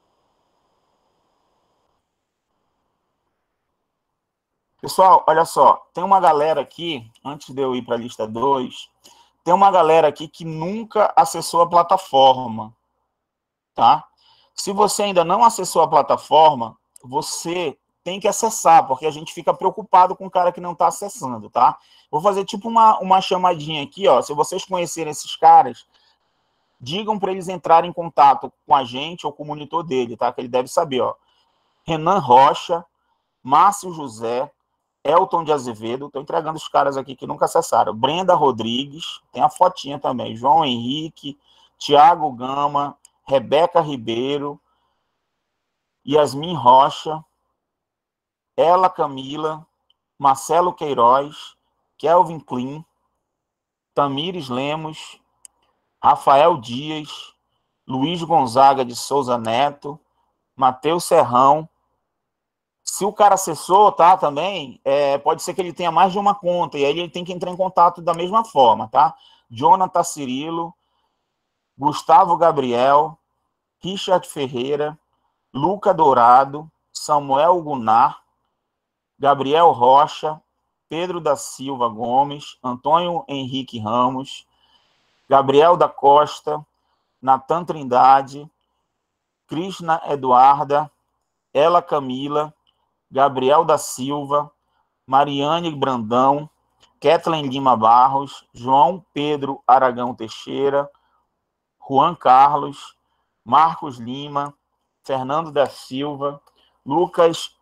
Speaker 1: Pessoal, olha só, tem uma galera aqui, antes de eu ir para a lista 2, tem uma galera aqui que nunca acessou a plataforma, tá? Se você ainda não acessou a plataforma, você tem que acessar, porque a gente fica preocupado com o cara que não está acessando, tá? Vou fazer tipo uma chamadinha aqui, ó. Se vocês conhecerem esses caras, digam para eles entrarem em contato com a gente ou com o monitor dele, tá? Que ele deve saber, ó. Renan Rocha, Márcio José, Elton de Azevedo, estou entregando os caras aqui que nunca acessaram. Brenda Rodrigues, tem a fotinha também. João Henrique, Tiago Gama, Rebeca Ribeiro, Yasmin Rocha, Ela Camila, Marcelo Queiroz, Kelvin Klein, Tamires Lemos, Rafael Dias, Luiz Gonzaga de Souza Neto, Matheus Serrão. Se o cara acessou, tá, também, pode ser que ele tenha mais de uma conta, e aí ele tem que entrar em contato da mesma forma, tá? Jonathan Cirilo, Gustavo Gabriel, Richard Ferreira, Luca Dourado, Samuel Gunnar, Gabriel Rocha, Pedro da Silva Gomes, Antônio Henrique Ramos, Gabriel da Costa, Natan Trindade, Krishna Eduarda, Ela Camila, Gabriel da Silva, Mariane Brandão, Kathleen Lima Barros, João Pedro Aragão Teixeira, Juan Carlos, Marcos Lima, Fernando da Silva, Lucas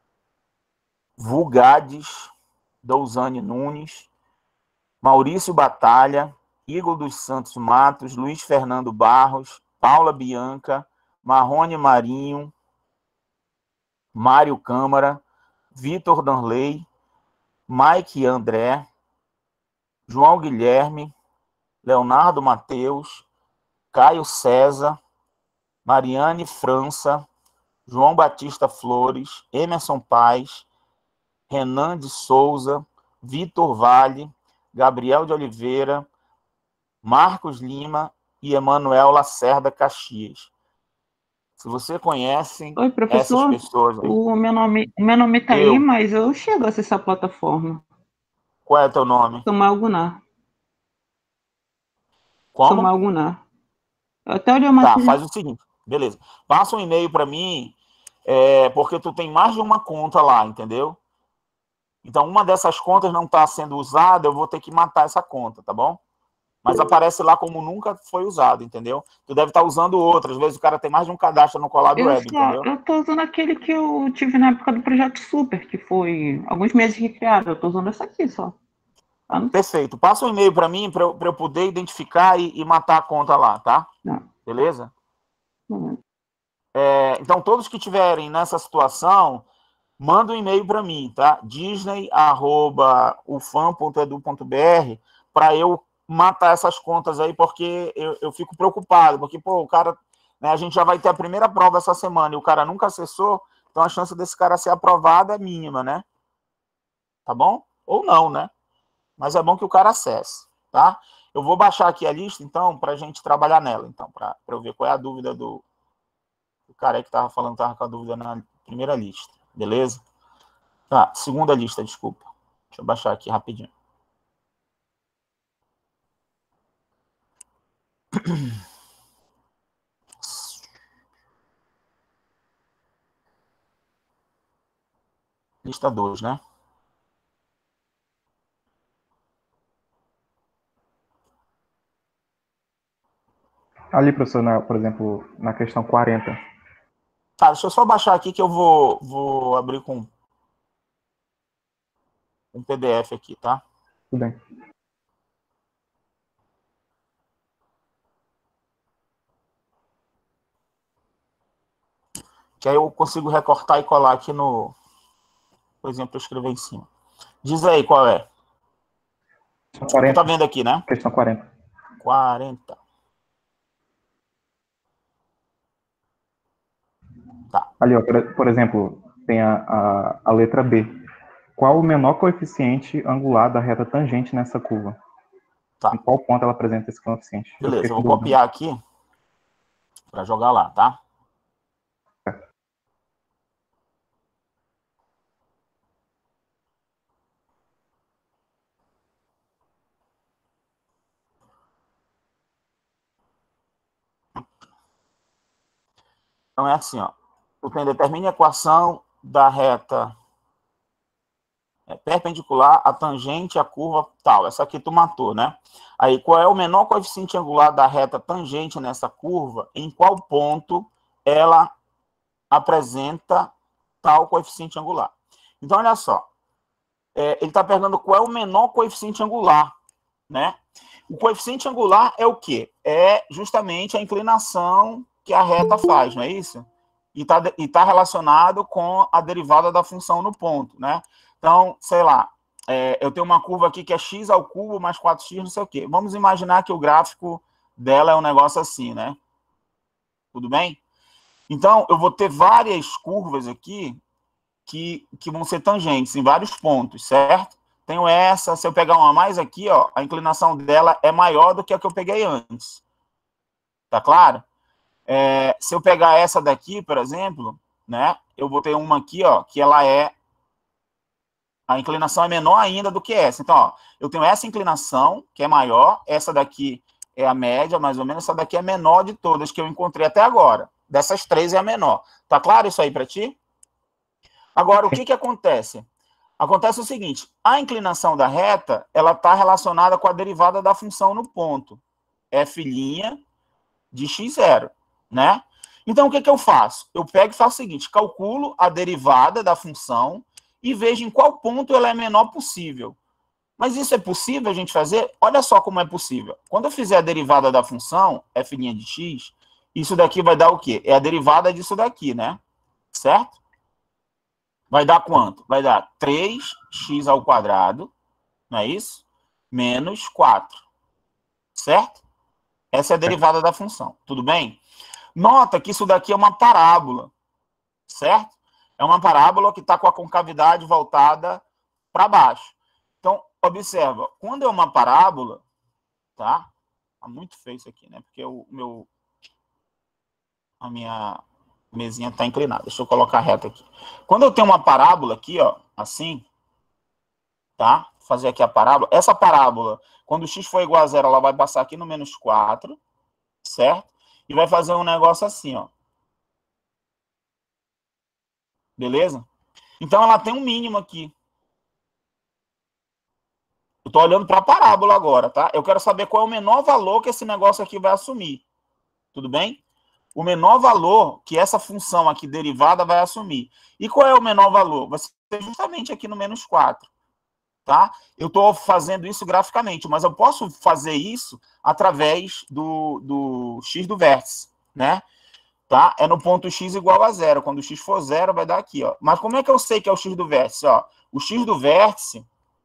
Speaker 1: Vulgades, Douzane Nunes, Maurício Batalha, Igor dos Santos Matos, Luiz Fernando Barros, Paula Bianca, Marrone Marinho, Mário Câmara, Vitor Danley, Mike André, João Guilherme, Leonardo Mateus, Caio César, Mariane França, João Batista Flores, Emerson Paz, Renan de Souza, Vitor Vale, Gabriel de Oliveira, Marcos Lima e Emanuel Lacerda Caxias. Se você conhece
Speaker 7: Oi, professor,
Speaker 1: essas pessoas aí,
Speaker 7: o meu nome tá aí, mas eu chego a acessar a plataforma.
Speaker 1: Qual é teu nome?
Speaker 7: Samuel Gunnar.
Speaker 1: Como?
Speaker 7: Samuel Gunnar. Até olhei uma...
Speaker 1: Tá, faz o seguinte, beleza. Passa um e-mail para mim, porque tu tem mais de uma conta lá, entendeu? Então, uma dessas contas não está sendo usada, eu vou ter que matar essa conta, tá bom? Mas aparece lá como nunca foi usado, entendeu? Tu deve estar usando outra. Às vezes o cara tem mais de um cadastro no Colab Web, entendeu?
Speaker 7: Eu tô usando aquele que eu tive na época do Projeto Super, que foi alguns meses que criaram. Eu tô usando essa aqui só.
Speaker 1: Perfeito. Passa um e-mail para mim, para eu poder identificar e matar a conta lá, tá?
Speaker 7: Não.
Speaker 1: Beleza?
Speaker 7: Não.
Speaker 1: Então, todos que estiverem nessa situação, manda um e-mail para mim, tá? disney@ufam.edu.br para eu matar essas contas aí, porque eu fico preocupado, porque, pô, o cara, né, a gente já vai ter a primeira prova essa semana e o cara nunca acessou, então a chance desse cara ser aprovado é mínima, né? Tá bom? Ou não, né? Mas é bom que o cara acesse, tá? Eu vou baixar aqui a lista, então, para a gente trabalhar nela, então, para eu ver qual é a dúvida do cara que estava falando, estava com a dúvida na primeira lista, beleza? Tá, segunda lista, desculpa. Deixa eu baixar aqui rapidinho. Lista 2, né?
Speaker 6: Ali, professor, por exemplo, na questão 40.
Speaker 1: Tá, deixa eu só baixar aqui que eu vou abrir com um PDF aqui, tá?
Speaker 6: Tudo bem.
Speaker 1: Que aí eu consigo recortar e colar aqui no... Por exemplo, eu escrever em cima. Diz aí qual é.
Speaker 6: Questão
Speaker 1: Tu
Speaker 6: 40.
Speaker 1: tá vendo aqui, né?
Speaker 6: Questão 40.
Speaker 1: 40. Tá.
Speaker 6: Ali, ó, por exemplo, tem a letra B. Qual o menor coeficiente angular da reta tangente nessa curva?
Speaker 1: Tá.
Speaker 6: Em qual ponto ela apresenta esse coeficiente?
Speaker 1: Beleza, eu vou copiar aqui para jogar lá, tá? Então é assim, ó. Tu tem determine a equação da reta perpendicular à tangente à curva tal. Essa aqui tu matou, né? Aí, qual é o menor coeficiente angular da reta tangente nessa curva? Em qual ponto ela apresenta tal coeficiente angular? Então, olha só. Ele está perguntando qual é o menor coeficiente angular, né? O coeficiente angular é o quê? É justamente a inclinação que a reta faz, não é isso? E tá relacionado com a derivada da função no ponto, né? Então, sei lá, eu tenho uma curva aqui que é x ao cubo mais 4x, não sei o quê. Vamos imaginar que o gráfico dela é um negócio assim, né? Tudo bem? Então, eu vou ter várias curvas aqui que vão ser tangentes em vários pontos, certo? Tenho essa, se eu pegar uma mais aqui, ó, a inclinação dela é maior do que a que eu peguei antes. Tá claro? Se eu pegar essa daqui, por exemplo, né, eu vou ter uma aqui, ó, que ela a inclinação é menor ainda do que essa. Então, ó, eu tenho essa inclinação, que é maior, essa daqui é a média, mais ou menos, essa daqui é a menor de todas que eu encontrei até agora. Dessas três é a menor. Tá claro isso aí para ti? Agora, o que acontece? Acontece o seguinte, a inclinação da reta, ela está relacionada com a derivada da função no ponto. F' de x0, né? Então, o que eu faço? Eu pego e faço o seguinte, calculo a derivada da função e vejo em qual ponto ela é menor possível. Mas isso é possível a gente fazer? Olha só como é possível. Quando eu fizer a derivada da função, f' de x, isso daqui vai dar o quê? É a derivada disso daqui, né? Certo? Vai dar quanto? Vai dar 3x ao quadrado, não é isso? Menos 4. Certo? Essa é a derivada da função. Tudo bem? Nota que isso daqui é uma parábola. Certo? É uma parábola que está com a concavidade voltada para baixo. Então, observa. Quando é uma parábola, tá? Tá muito feio isso aqui, né? Porque a minha mesinha está inclinada. Deixa eu colocar reto aqui. Quando eu tenho uma parábola aqui, ó, assim, tá? Vou fazer aqui a parábola. Essa parábola, quando o x for igual a zero, ela vai passar aqui no menos 4, certo? E vai fazer um negócio assim, ó. Beleza? Então, ela tem um mínimo aqui. Eu estou olhando para a parábola agora, tá? Eu quero saber qual é o menor valor que esse negócio aqui vai assumir. Tudo bem? O menor valor que essa função aqui derivada vai assumir. E qual é o menor valor? Vai ser justamente aqui no menos 4. Tá? Eu estou fazendo isso graficamente, mas eu posso fazer isso através do x do vértice, né? Tá? É no ponto x igual a 0. Quando o x for 0, vai dar aqui, ó. Mas como é que eu sei que é o x do vértice? Ó, o x do vértice,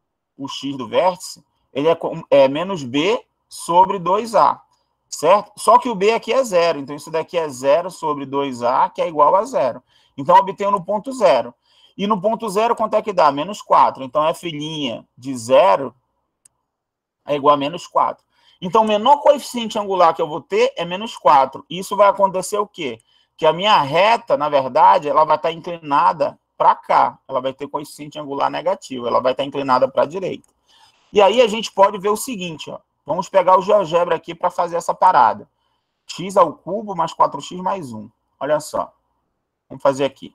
Speaker 1: ele é menos b sobre 2a, certo? Só que o b aqui é 0, então isso daqui é 0 sobre 2a, que é igual a 0. Então, eu obtenho no ponto 0. E no ponto 0, quanto é que dá? Menos 4. Então, f' de 0 é igual a menos 4. Então, o menor coeficiente angular que eu vou ter é menos 4. Isso vai acontecer o quê? Que a minha reta, na verdade, ela vai estar inclinada para cá. Ela vai ter coeficiente angular negativo. Ela vai estar inclinada para a direita. E aí, a gente pode ver o seguinte, ó. Vamos pegar o GeoGebra aqui para fazer essa parada. X ao cubo mais 4x mais 1. Olha só. Vamos fazer aqui.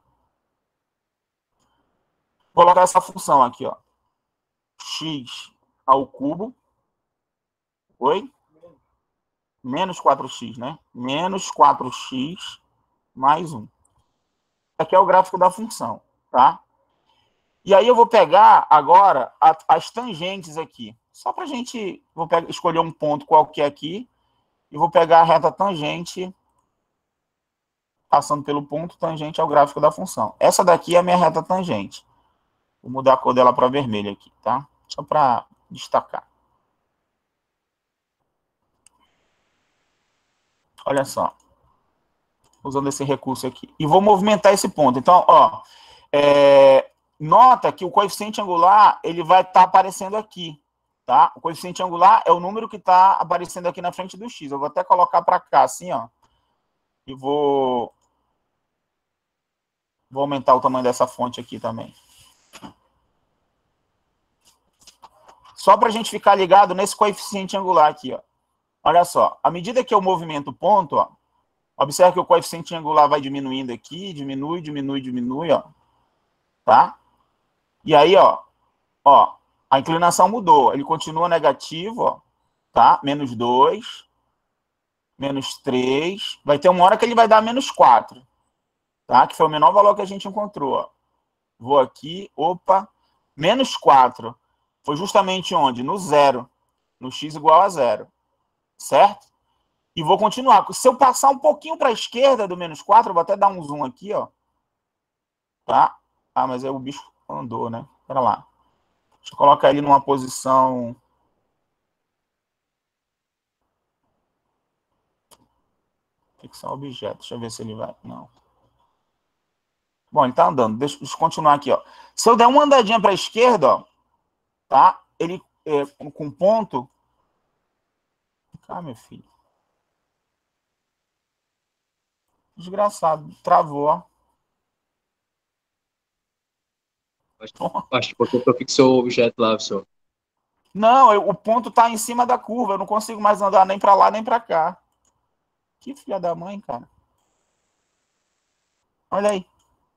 Speaker 1: Vou colocar essa função aqui, ó. X ao cubo. Oi? Menos 4x, né? Menos 4x mais 1. Aqui é o gráfico da função, tá? E aí eu vou pegar agora as tangentes aqui. Só pra gente... Vou escolher um ponto qualquer aqui. E vou pegar a reta tangente... Passando pelo ponto tangente ao gráfico da função. Essa daqui é a minha reta tangente. Vou mudar a cor dela para vermelho aqui, tá? Só para destacar. Olha só. Usando esse recurso aqui. E vou movimentar esse ponto. Então, ó. Nota que o coeficiente angular, ele vai estar aparecendo aqui, tá? O coeficiente angular é o número que está aparecendo aqui na frente do x. Eu vou até colocar para cá, assim, ó. E vou aumentar o tamanho dessa fonte aqui também. Só para a gente ficar ligado nesse coeficiente angular aqui, ó. Olha só, à medida que eu movimento o ponto, ó, observe que o coeficiente angular vai diminuindo aqui, diminui, ó. Tá? E aí, ó, a inclinação mudou. Ele continua negativo, ó, tá? Menos 2, menos 3. Vai ter uma hora que ele vai dar menos 4, tá? Que foi o menor valor que a gente encontrou, ó. Vou aqui, opa, menos 4. Foi justamente onde? No 0. No x igual a 0. Certo? E vou continuar. Se eu passar um pouquinho para a esquerda do menos 4, eu vou até dar um zoom aqui, ó. Tá? Ah, mas aí o bicho andou, né? Pera lá. Deixa eu colocar ele numa posição... Fixar objeto. Deixa eu ver se ele vai... Não. Bom, ele tá andando. Deixa eu continuar aqui, ó. Se eu der uma andadinha para a esquerda, ó, tá? Ele, com ponto... Ah, meu filho. Desgraçado. Travou, ó.
Speaker 5: Acho que porque tu fixou o objeto lá, senhor.
Speaker 1: Não, o ponto tá em cima da curva. Eu não consigo mais andar nem para lá, nem para cá. Que filha da mãe, cara. Olha aí.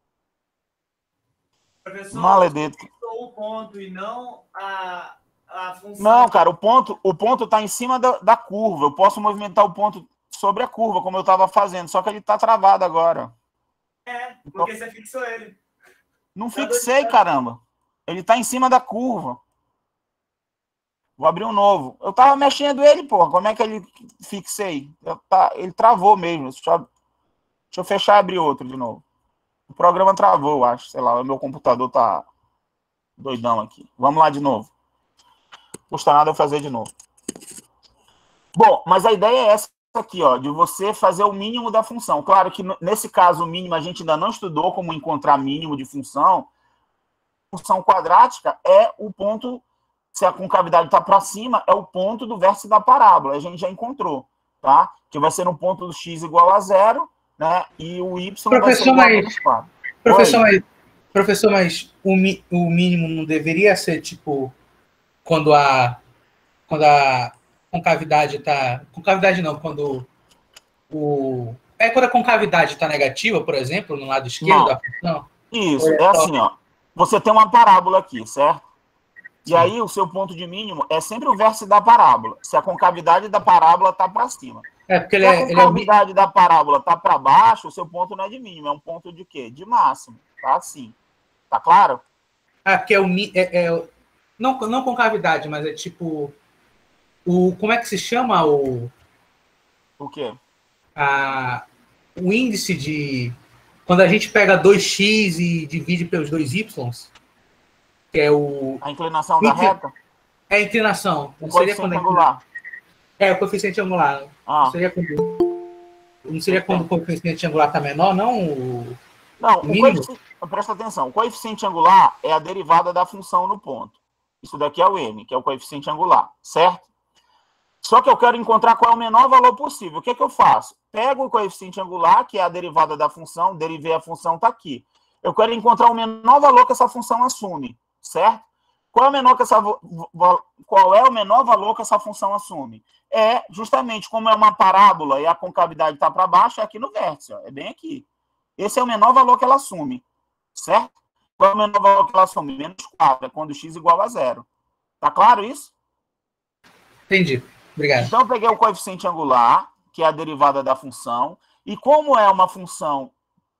Speaker 8: Professor,
Speaker 1: Maledeto.
Speaker 8: o ponto e não a função.
Speaker 1: Não, cara, o ponto tá em cima da curva. Eu posso movimentar o ponto sobre a curva, como eu estava fazendo, só que ele tá travado agora.
Speaker 8: Porque você fixou ele.
Speaker 1: Não fixei, caramba. Ele tá em cima da curva. Vou abrir um novo. Eu tava mexendo ele, porra. Como é que ele fixei? Ele travou mesmo. Deixa eu fechar e abrir outro de novo. O programa travou, eu acho. Sei lá, o meu computador tá doidão aqui. Vamos lá de novo. Não custa nada eu fazer de novo. Bom, mas a ideia é essa aqui, ó, de você fazer o mínimo da função. Claro que nesse caso o mínimo a gente ainda não estudou como encontrar mínimo de função. Função quadrática é o ponto, se a concavidade está para cima, é o ponto do vértice da parábola. A gente já encontrou, tá? Que vai ser no ponto do x igual a 0, né? E o y vai ser igual a menos 4.
Speaker 9: Professor, mas o mínimo não deveria ser, tipo, quando a concavidade está... Concavidade não, quando quando a concavidade está negativa, por exemplo, no lado esquerdo da função?
Speaker 1: Isso, é assim, ó. Você tem uma parábola aqui, certo? E aí o seu ponto de mínimo é sempre o vértice da parábola, se a concavidade da parábola está para cima.
Speaker 9: Porque
Speaker 1: Se a concavidade da parábola está para baixo, o seu ponto não é de mínimo, é um ponto de quê? De máximo, tá assim. Tá claro?
Speaker 9: Porque não concavidade, mas é tipo como é que se chama
Speaker 1: o quê?
Speaker 9: O índice de quando a gente pega 2x e divide pelos 2y, que é
Speaker 1: a inclinação da reta?
Speaker 9: É a inclinação.
Speaker 1: O coeficiente angular.
Speaker 9: O coeficiente angular. Não seria quando o coeficiente angular está menor, não?
Speaker 1: Não, presta atenção. O coeficiente angular é a derivada da função no ponto. Isso daqui é o m, que é o coeficiente angular, certo? Só que eu quero encontrar qual é o menor valor possível. O que eu faço? Pego o coeficiente angular, que é a derivada da função, derivei a função, está aqui. Eu quero encontrar o menor valor que essa função assume, certo? Qual é o menor valor que essa função assume? É justamente como é uma parábola e a concavidade está para baixo, é aqui no vértice, ó, é bem aqui. Esse é o menor valor que ela assume, certo? Qual é o menor valor que ela assume? Menos 4, é quando x igual a 0. Tá claro isso?
Speaker 9: Entendi. Obrigado.
Speaker 1: Então, eu peguei o coeficiente angular, que é a derivada da função, e como é uma função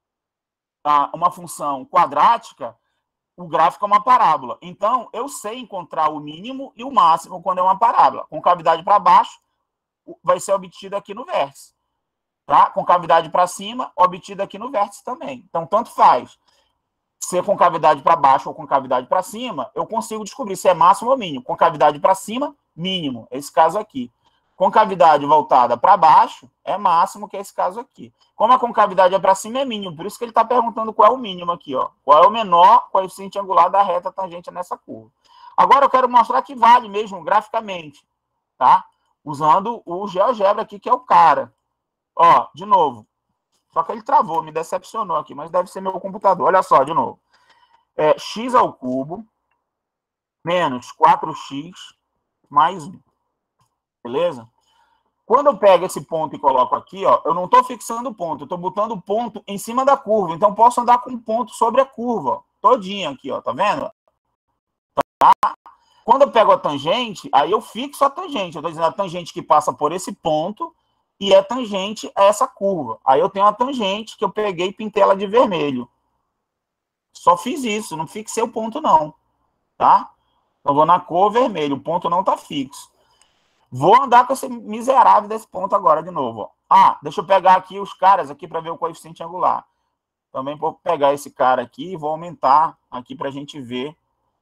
Speaker 1: quadrática, o gráfico é uma parábola. Então, eu sei encontrar o mínimo e o máximo quando é uma parábola. Concavidade para baixo vai ser obtida aqui no vértice. Tá? Concavidade para cima, obtida aqui no vértice também. Então, tanto faz ser concavidade para baixo ou concavidade para cima, eu consigo descobrir se é máximo ou mínimo. Concavidade para cima, mínimo. Esse caso aqui. Concavidade voltada para baixo é máximo, que é esse caso aqui. Como a concavidade é para cima, é mínimo. Por isso que ele está perguntando qual é o mínimo aqui. Ó. Qual é o menor coeficiente angular da reta tangente nessa curva. Agora eu quero mostrar que vale mesmo graficamente. Tá? Usando o GeoGebra aqui, que é o cara. Ó, de novo. Só que ele travou, me decepcionou aqui, mas deve ser meu computador. Olha só, de novo. X ao cubo menos 4x mais 1. Beleza? Quando eu pego esse ponto e coloco aqui, ó, eu não estou fixando o ponto, eu estou botando o ponto em cima da curva. Então, posso andar com um ponto sobre a curva, ó, todinha aqui, ó, tá vendo? Tá? Quando eu pego a tangente, aí eu fixo a tangente. Eu estou dizendo a tangente que passa por esse ponto e é tangente a essa curva. Aí eu tenho a tangente que eu peguei e pintei ela de vermelho. Só fiz isso, não fixei o ponto não, tá? Eu vou na cor vermelho, o ponto não está fixo. Vou andar com esse miserável desse ponto agora de novo. Ó. Deixa eu pegar aqui os caras aqui para ver o coeficiente angular. Também vou pegar esse cara aqui e vou aumentar aqui para a gente ver.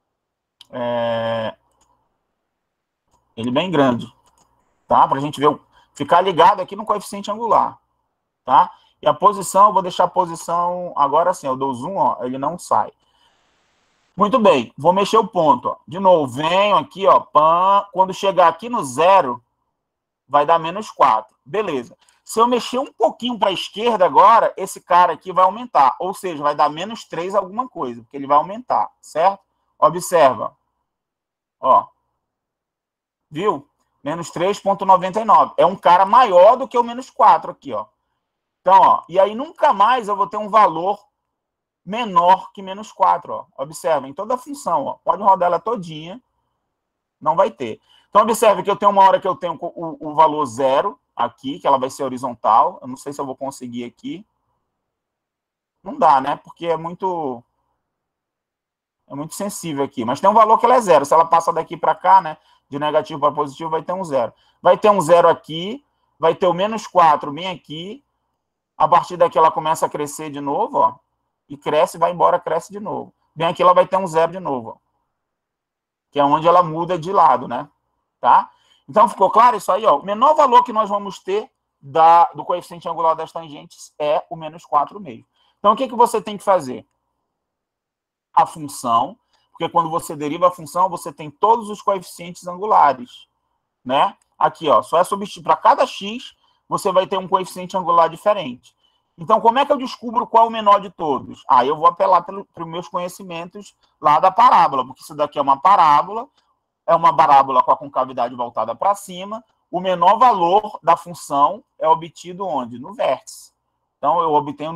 Speaker 1: Ele bem grande. Tá? Para a gente ver, ficar ligado aqui no coeficiente angular. Tá? E a posição, eu vou deixar a posição agora assim. Eu dou zoom, ó, ele não sai. Muito bem, vou mexer o ponto. Ó. De novo, venho aqui, ó, pã. Quando chegar aqui no 0, vai dar menos 4. Beleza. Se eu mexer um pouquinho para a esquerda agora, esse cara aqui vai aumentar. Ou seja, vai dar menos 3 alguma coisa, porque ele vai aumentar, certo? Observa. Ó. Viu? Menos 3,99. É um cara maior do que o menos 4 aqui, ó. Então, ó. E aí nunca mais eu vou ter um valor menor que menos 4, ó. Observa, em toda a função, ó. Pode rodar ela todinha, não vai ter. Então, observe que eu tenho uma hora que eu tenho o valor 0 aqui, que ela vai ser horizontal. Eu não sei se eu vou conseguir aqui. Não dá, né? Porque é muito sensível aqui. Mas tem um valor que ela é 0. Se ela passa daqui para cá, né? De negativo para positivo, vai ter um 0. Vai ter um 0 aqui, vai ter o menos 4 bem aqui. A partir daqui ela começa a crescer de novo, ó. E cresce, vai embora, cresce de novo. Bem aqui ela vai ter um 0 de novo, ó, que é onde ela muda de lado, né? Tá? Então, ficou claro isso aí, ó? O menor valor que nós vamos ter do coeficiente angular das tangentes é o menos 4 mesmo. Então, o que você tem que fazer? A função, porque quando você deriva a função, você tem todos os coeficientes angulares, né? Aqui, ó, só é substituir para cada x, você vai ter um coeficiente angular diferente. Então, como é que eu descubro qual é o menor de todos? Eu vou apelar para os meus conhecimentos lá da parábola, porque isso daqui é uma parábola com a concavidade voltada para cima. O menor valor da função é obtido onde? No vértice. Então, eu obtenho no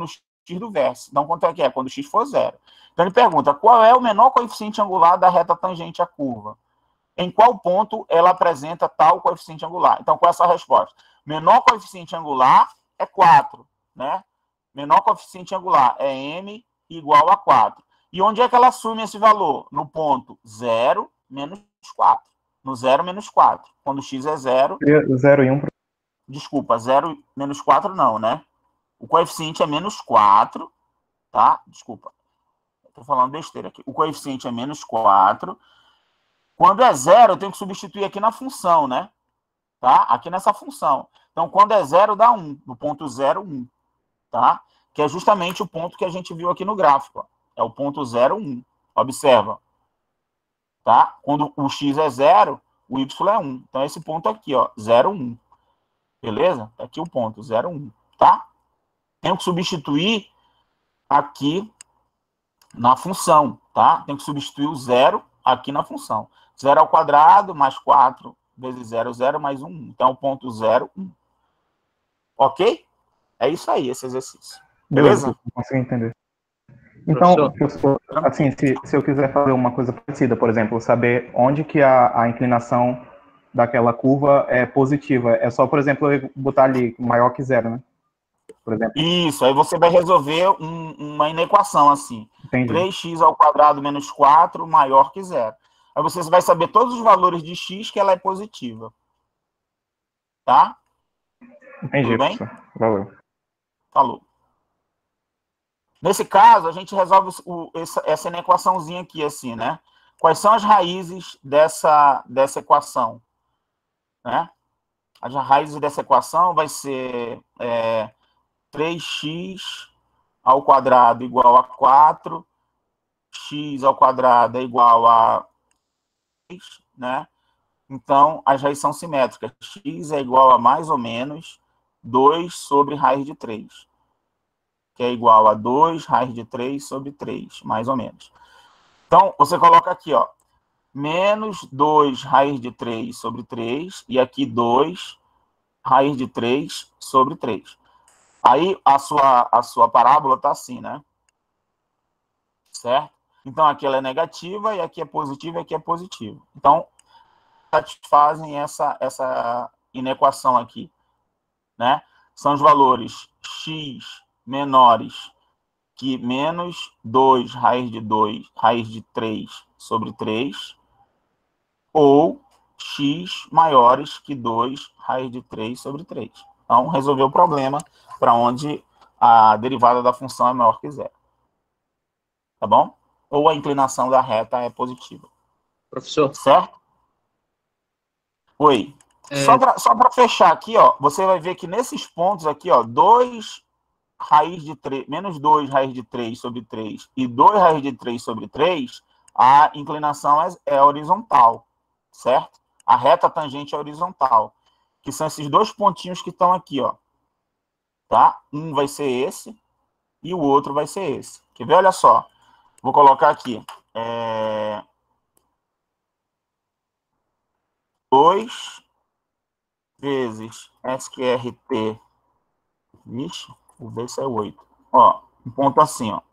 Speaker 1: x do vértice. Então, quanto é que é? Quando x for zero. Então, ele pergunta, qual é o menor coeficiente angular da reta tangente à curva? Em qual ponto ela apresenta tal coeficiente angular? Então, qual é a sua resposta? Menor coeficiente angular é 4, né? Menor coeficiente angular é m igual a 4. E onde é que ela assume esse valor? No ponto 0 menos 4. No 0 menos 4. Quando x é 0...
Speaker 6: 0 e 1.
Speaker 1: Desculpa, 0 menos 4 não, né? O coeficiente é menos 4, tá? Desculpa. Estou falando besteira aqui. O coeficiente é menos 4. Quando é 0, eu tenho que substituir aqui na função, né? Tá? Aqui nessa função. Então, quando é 0, dá 1. No ponto 0, 1. Tá? Que é justamente o ponto que a gente viu aqui no gráfico. Ó. É o ponto 0, 1. Observa. Tá? Quando o x é 0, o y é 1. Então, esse ponto aqui, ó, 0, 1. Beleza? Tá aqui o ponto, 0, 1. Tá? Tenho que substituir aqui na função, tá? Tenho que substituir o 0 aqui na função. 0 ao quadrado mais 4 vezes 0, 0 mais 1. Então, o ponto 0, 1. Ok? É isso aí, esse exercício. Beleza?
Speaker 6: Consegui entender. Então, professor, assim, se eu quiser fazer uma coisa parecida, por exemplo, saber onde que a inclinação daquela curva é positiva, é só, por exemplo, eu botar ali maior que 0, né? Por exemplo.
Speaker 1: Isso, aí você vai resolver uma inequação assim.
Speaker 6: Entendi.
Speaker 1: 3x ao quadrado menos 4 maior que 0. Aí você vai saber todos os valores de x que ela é positiva. Tá?
Speaker 6: Entendi,
Speaker 1: tudo bem?
Speaker 6: professor. Valeu.
Speaker 1: Falou. Nesse caso, a gente resolve essa inequaçãozinha aqui, assim, né? Quais são as raízes dessa equação? Né? As raízes dessa equação vai ser 3x ao quadrado igual a 4, x ao quadrado é igual a 3, né? Então, as raízes são simétricas. X é igual a mais ou menos 2 sobre raiz de 3, que é igual a 2 raiz de 3 sobre 3, mais ou menos. Então, você coloca aqui, ó, menos 2 raiz de 3 sobre 3, e aqui 2 raiz de 3 sobre 3. Aí, a sua parábola está assim, né? Certo? Então, aqui ela é negativa, e aqui é positiva, e aqui é positiva. Então, satisfazem essa inequação aqui, né? São os valores x menores que menos 2 raiz de 3 sobre 3, ou x maiores que 2 raiz de 3 sobre 3. Então, resolveu o problema para onde a derivada da função é maior que 0. Tá bom? Ou a inclinação da reta é positiva.
Speaker 5: Professor.
Speaker 1: Certo? Oi. Só para fechar aqui, ó, você vai ver que nesses pontos aqui, ó, 2 raiz de 3, menos 2 raiz de 3 sobre 3 e 2 raiz de 3 sobre 3, a inclinação é horizontal, certo? A reta tangente é horizontal, que são esses dois pontinhos que estão aqui, ó. Tá? Um vai ser esse e o outro vai ser esse. Quer ver? Olha só. Vou colocar aqui. 2 vezes SQRT. Vixe, o desse é 8. Ó, um ponto assim, ó.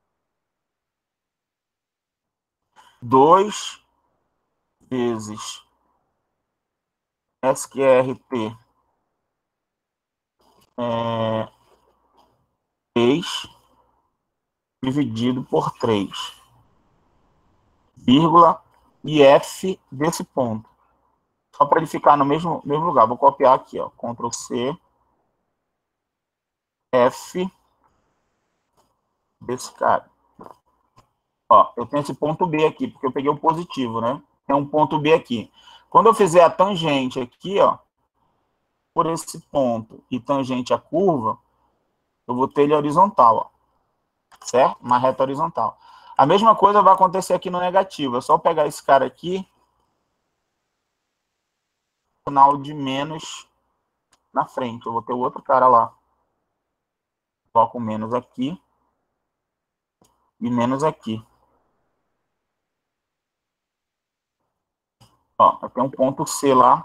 Speaker 1: 2 vezes SQRT 3 dividido por 3, vírgula, e F desse ponto. Só para ele ficar no mesmo lugar. Vou copiar aqui, ó. Ctrl C, F desse cara. Ó, eu tenho esse ponto B aqui, porque eu peguei o positivo, né? Tem um ponto B aqui. Quando eu fizer a tangente aqui, ó, por esse ponto e tangente à curva, eu vou ter ele horizontal, ó. Certo? Uma reta horizontal. A mesma coisa vai acontecer aqui no negativo. É só pegar esse cara aqui, sinal de menos na frente. Eu vou ter o outro cara lá. Coloco menos aqui e menos aqui. Ó, eu tenho um ponto C lá.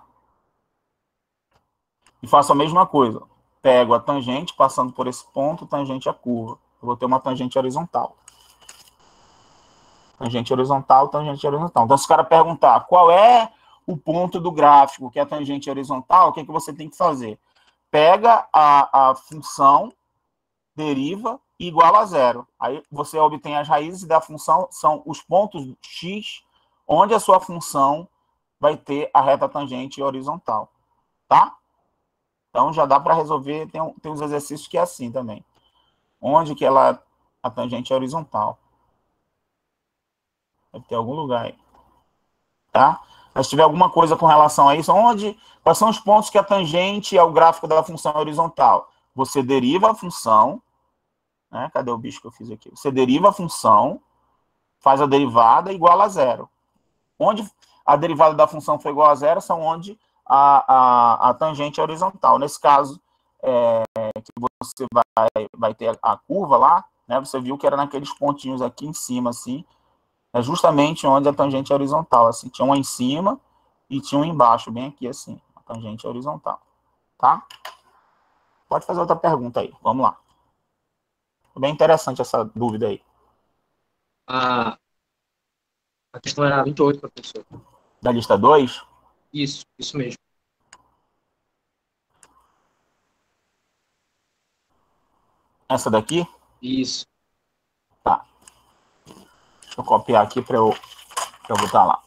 Speaker 1: E faço a mesma coisa. Pego a tangente, passando por esse ponto, tangente à curva. Eu vou ter uma tangente horizontal. Tangente horizontal, tangente horizontal. Então, se o cara perguntar qual é o ponto do gráfico que é a tangente horizontal, o que você tem que fazer? Pega a função, deriva e iguala a zero. Aí você obtém as raízes da função, são os pontos x, onde a sua função vai ter a reta tangente horizontal. Tá? Então, já dá para resolver, tem uns exercícios que é assim também. Onde que a tangente é horizontal? Deve ter algum lugar aí. Tá? Mas se tiver alguma coisa com relação a isso, quais são os pontos que a tangente é o gráfico da função horizontal? Você deriva a função, né? Cadê o bicho que eu fiz aqui? Você deriva a função, faz a derivada igual a zero. Onde a derivada da função foi igual a zero, são onde a tangente é horizontal. Nesse caso, que você vai ter a curva lá, né? Você viu que era naqueles pontinhos aqui em cima, assim, é justamente onde a tangente é horizontal, assim, tinha um em cima e tinha um embaixo, bem aqui, assim, a tangente é horizontal, tá? Pode fazer outra pergunta aí, vamos lá. Bem interessante essa dúvida aí.
Speaker 5: A questão era 28, professor.
Speaker 1: Da lista 2?
Speaker 5: Isso mesmo.
Speaker 1: Essa daqui?
Speaker 5: Isso.
Speaker 1: Tá. Deixa eu copiar aqui para eu botar lá.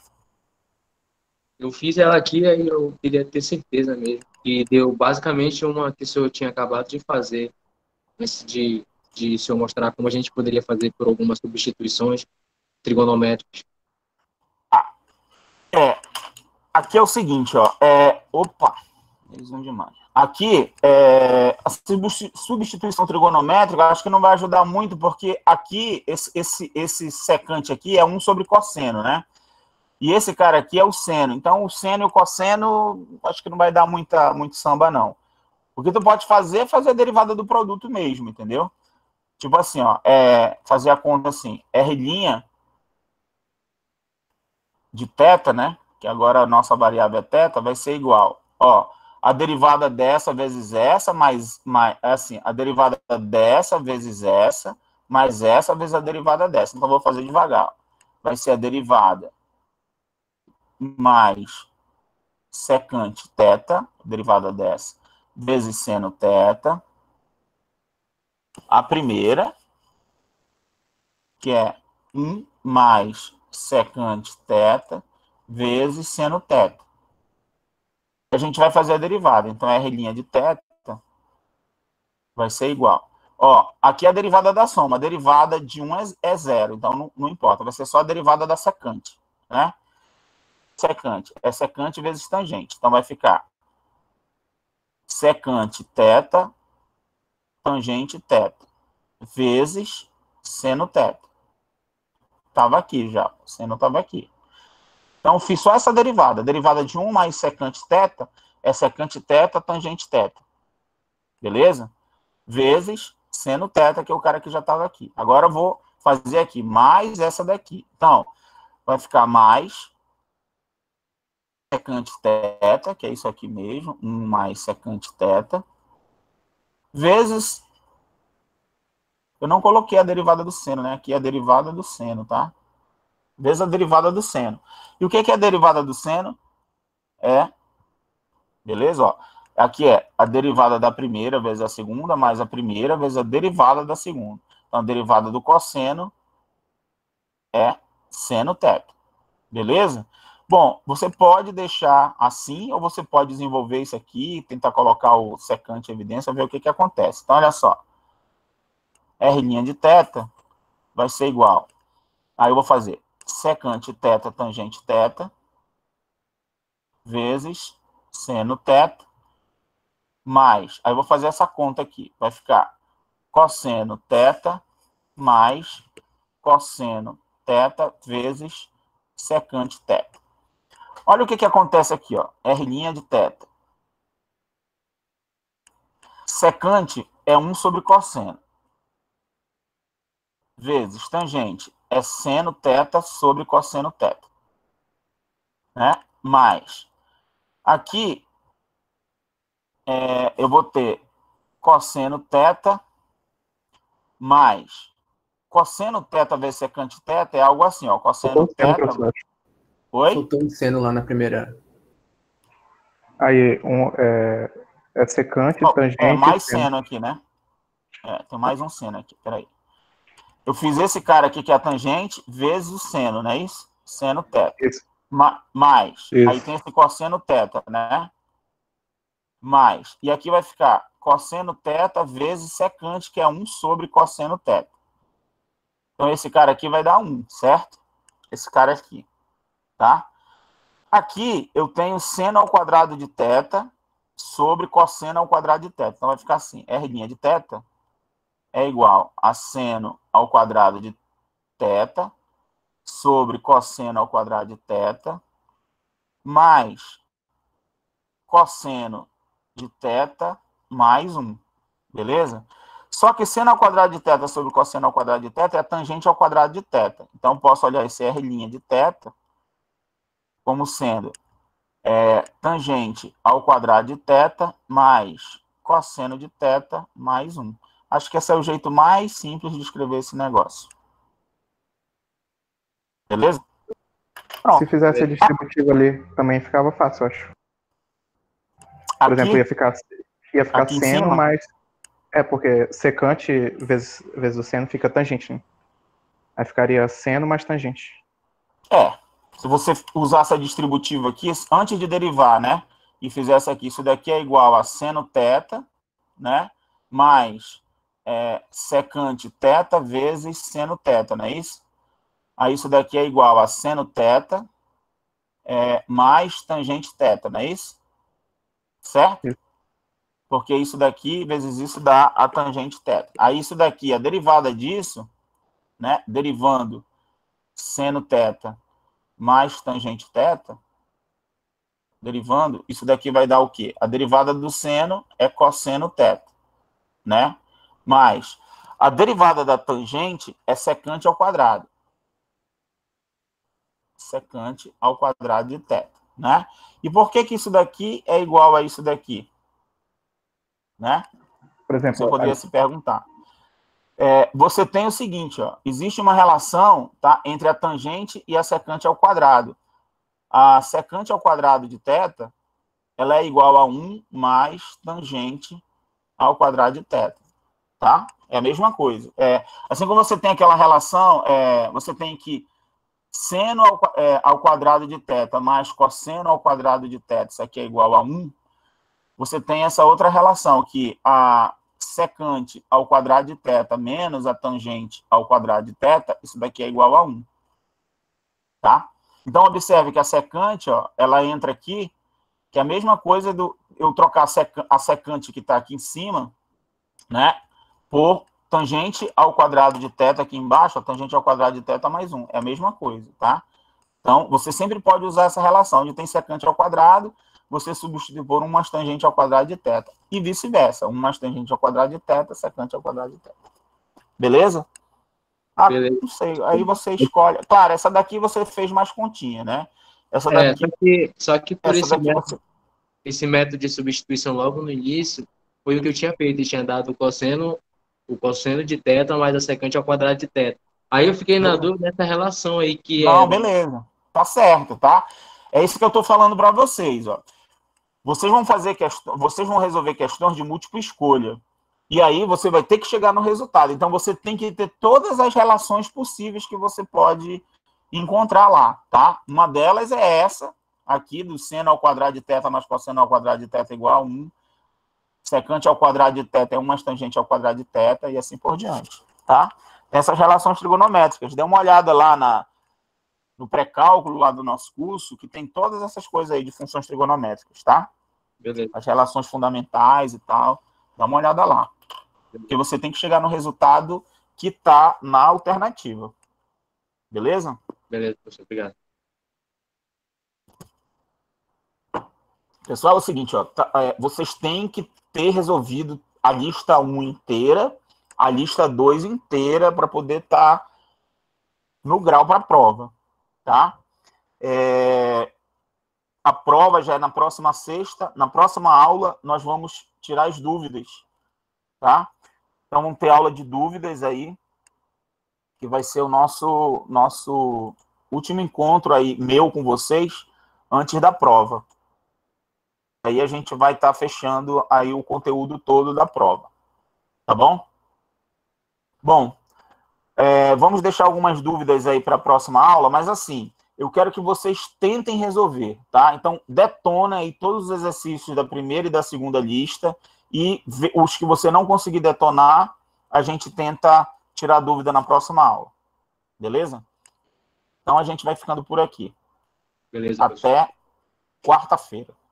Speaker 5: Eu fiz ela aqui, aí eu queria ter certeza mesmo. E deu basicamente uma que o senhor tinha acabado de fazer, antes de o senhor mostrar como a gente poderia fazer por algumas substituições trigonométricas.
Speaker 1: Aqui é o seguinte, ó. Opa! Demais. Aqui, a substituição trigonométrica, acho que não vai ajudar muito, porque aqui, esse secante aqui é 1 sobre cosseno, né? E esse cara aqui é o seno. Então, o seno e o cosseno, acho que não vai dar muito samba, não. O que tu pode fazer é fazer a derivada do produto mesmo, entendeu? Tipo assim, ó, fazer a conta assim, R' de θ, né? Que agora a nossa variável é θ, vai ser igual, ó, a derivada dessa vezes essa, mais assim, a derivada dessa vezes essa, mais essa vezes a derivada dessa. Então, vou fazer devagar. Vai ser a derivada mais secante θ, derivada dessa, vezes seno θ. A primeira, que é 1 mais secante θ, vezes seno θ. A gente vai fazer a derivada. Então, R' de θ vai ser igual. Ó, aqui é a derivada da soma. A derivada de 1 é zero, então não importa. Vai ser só a derivada da secante, né? Secante é secante vezes tangente. Então, vai ficar secante θ, tangente θ, vezes seno θ. Estava aqui já, o seno estava aqui. Então, fiz só essa derivada. A derivada de 1 mais secante θ é secante θ, tangente θ. Beleza? Vezes seno θ, que é o cara que já estava aqui. Agora eu vou fazer aqui mais essa daqui. Então, vai ficar mais secante θ, que é isso aqui mesmo, 1 mais secante θ, vezes... Eu não coloquei a derivada do seno, né? Aqui é a derivada do seno, tá? Vezes a derivada do seno. E o que é a derivada do seno? Beleza? Ó, aqui é a derivada da primeira vezes a segunda, mais a primeira vezes a derivada da segunda. Então, a derivada do cosseno é seno θ. Beleza? Bom, você pode deixar assim, ou você pode desenvolver isso aqui, tentar colocar o secante em evidência, ver o que acontece. Então, olha só. R' de θ vai ser igual. Aí eu vou fazer secante θ, tangente θ, vezes seno θ, mais, aí eu vou fazer essa conta aqui, vai ficar cosseno θ mais cosseno θ vezes secante θ. Olha o que acontece aqui, ó, R' de θ. Secante é 1 sobre cosseno, vezes tangente é seno θ sobre cosseno θ, né? Mais, aqui eu vou ter cosseno θ mais cosseno teta vezes secante teta é algo assim, ó. Cosseno teta... Oi?
Speaker 10: Faltou um seno lá na primeira.
Speaker 6: Aí, é secante, tangente...
Speaker 1: É, mais seno aqui, né? Tem mais um seno aqui, peraí. Eu fiz esse cara aqui, que é a tangente, vezes o seno, não é isso? Seno teta.
Speaker 6: Isso.
Speaker 1: Mais.
Speaker 6: Isso.
Speaker 1: Aí tem esse cosseno teta, né? Mais. E aqui vai ficar cosseno teta vezes secante, que é 1 sobre cosseno teta. Então, esse cara aqui vai dar 1, certo? Esse cara aqui, tá? Aqui, eu tenho seno ao quadrado de teta sobre cosseno ao quadrado de teta. Então, vai ficar assim, R' de teta é igual a seno ao quadrado de teta sobre cosseno ao quadrado de teta mais cosseno de teta mais 1, beleza? Só que seno ao quadrado de teta sobre cosseno ao quadrado de teta é tangente ao quadrado de teta. Então, posso olhar esse R' de teta como sendo tangente ao quadrado de teta mais cosseno de teta mais 1. Acho que esse é o jeito mais simples de escrever esse negócio. Beleza? Pronto.
Speaker 6: Se fizesse a distributiva ali, também ficava fácil, eu acho. Por exemplo, ia ficar seno, mas... porque secante vezes o seno fica tangente, né? Aí ficaria seno mais tangente.
Speaker 1: Se você usasse a distributiva aqui, antes de derivar, né? E fizesse aqui, isso daqui é igual a seno teta, né? Mais secante teta vezes seno teta, não é isso? Aí isso daqui é igual a seno teta mais tangente teta, não é isso? Certo? Porque isso daqui vezes isso dá a tangente teta. Aí isso daqui, a derivada disso, né? Derivando seno teta mais tangente teta, derivando, isso daqui vai dar o quê? A derivada do seno é cosseno teta, né? Mais a derivada da tangente é secante ao quadrado. Secante ao quadrado de teta, né? E por que isso daqui é igual a isso daqui? Né?
Speaker 6: Por exemplo,
Speaker 1: você poderia se perguntar. Você tem o seguinte, ó, existe uma relação, tá, entre a tangente e a secante ao quadrado. A secante ao quadrado de teta, ela é igual a 1 mais tangente ao quadrado de teta, tá? É a mesma coisa. Assim como você tem aquela relação, você tem que seno ao quadrado de teta mais cosseno ao quadrado de teta, isso aqui é igual a 1, você tem essa outra relação, que a secante ao quadrado de teta menos a tangente ao quadrado de teta, isso daqui é igual a 1. Tá? Então, observe que a secante, ó, ela entra aqui, que é a mesma coisa do eu trocar a secante que está aqui em cima, né, por tangente ao quadrado de teta aqui embaixo, a tangente ao quadrado de teta mais 1. É a mesma coisa, tá? Então, você sempre pode usar essa relação, onde tem secante ao quadrado, você substitui por 1 mais tangente ao quadrado de teta. E vice-versa. 1 mais tangente ao quadrado de teta, secante ao quadrado de teta. Beleza?
Speaker 5: Beleza.
Speaker 1: Não sei. Aí você escolhe. Claro, essa daqui você fez mais continha, né? Essa daqui...
Speaker 5: Só que por esse método de substituição logo no início, foi o que eu tinha feito. Eu tinha dado o cosseno de teta mais a secante ao quadrado de teta. Aí eu fiquei na dúvida dessa relação aí que
Speaker 1: Não, beleza. Tá certo, tá? É isso que eu tô falando para vocês, ó. Vocês vão resolver questões de múltipla escolha. E aí você vai ter que chegar no resultado. Então você tem que ter todas as relações possíveis que você pode encontrar lá, tá? Uma delas é essa aqui, do seno ao quadrado de teta mais cosseno ao quadrado de teta igual a 1. Secante ao quadrado de teta é 1 mais tangente ao quadrado de teta e assim por diante, tá? Essas relações trigonométricas. Dê uma olhada lá no pré-cálculo lá do nosso curso, que tem todas essas coisas aí de funções trigonométricas, tá?
Speaker 5: Beleza.
Speaker 1: As relações fundamentais e tal. Dá uma olhada lá. Porque você tem que chegar no resultado que está na alternativa. Beleza?
Speaker 5: Beleza, professor. Obrigado.
Speaker 1: Pessoal, é o seguinte, ó, vocês têm que ter resolvido a lista 1 inteira, a lista 2 inteira, para poder estar no grau para a prova, tá? A prova já é na próxima sexta. Na próxima aula, nós vamos tirar as dúvidas, tá? Então, vamos ter aula de dúvidas aí, que vai ser o nosso último encontro aí, meu com vocês, antes da prova. Aí a gente vai estar fechando aí o conteúdo todo da prova. Tá bom? Bom, vamos deixar algumas dúvidas aí para a próxima aula, mas assim, eu quero que vocês tentem resolver, tá? Então, detona aí todos os exercícios da primeira e da segunda lista, e os que você não conseguir detonar, a gente tenta tirar dúvida na próxima aula. Beleza? Então, a gente vai ficando por aqui.
Speaker 5: Beleza.
Speaker 1: Até quarta-feira.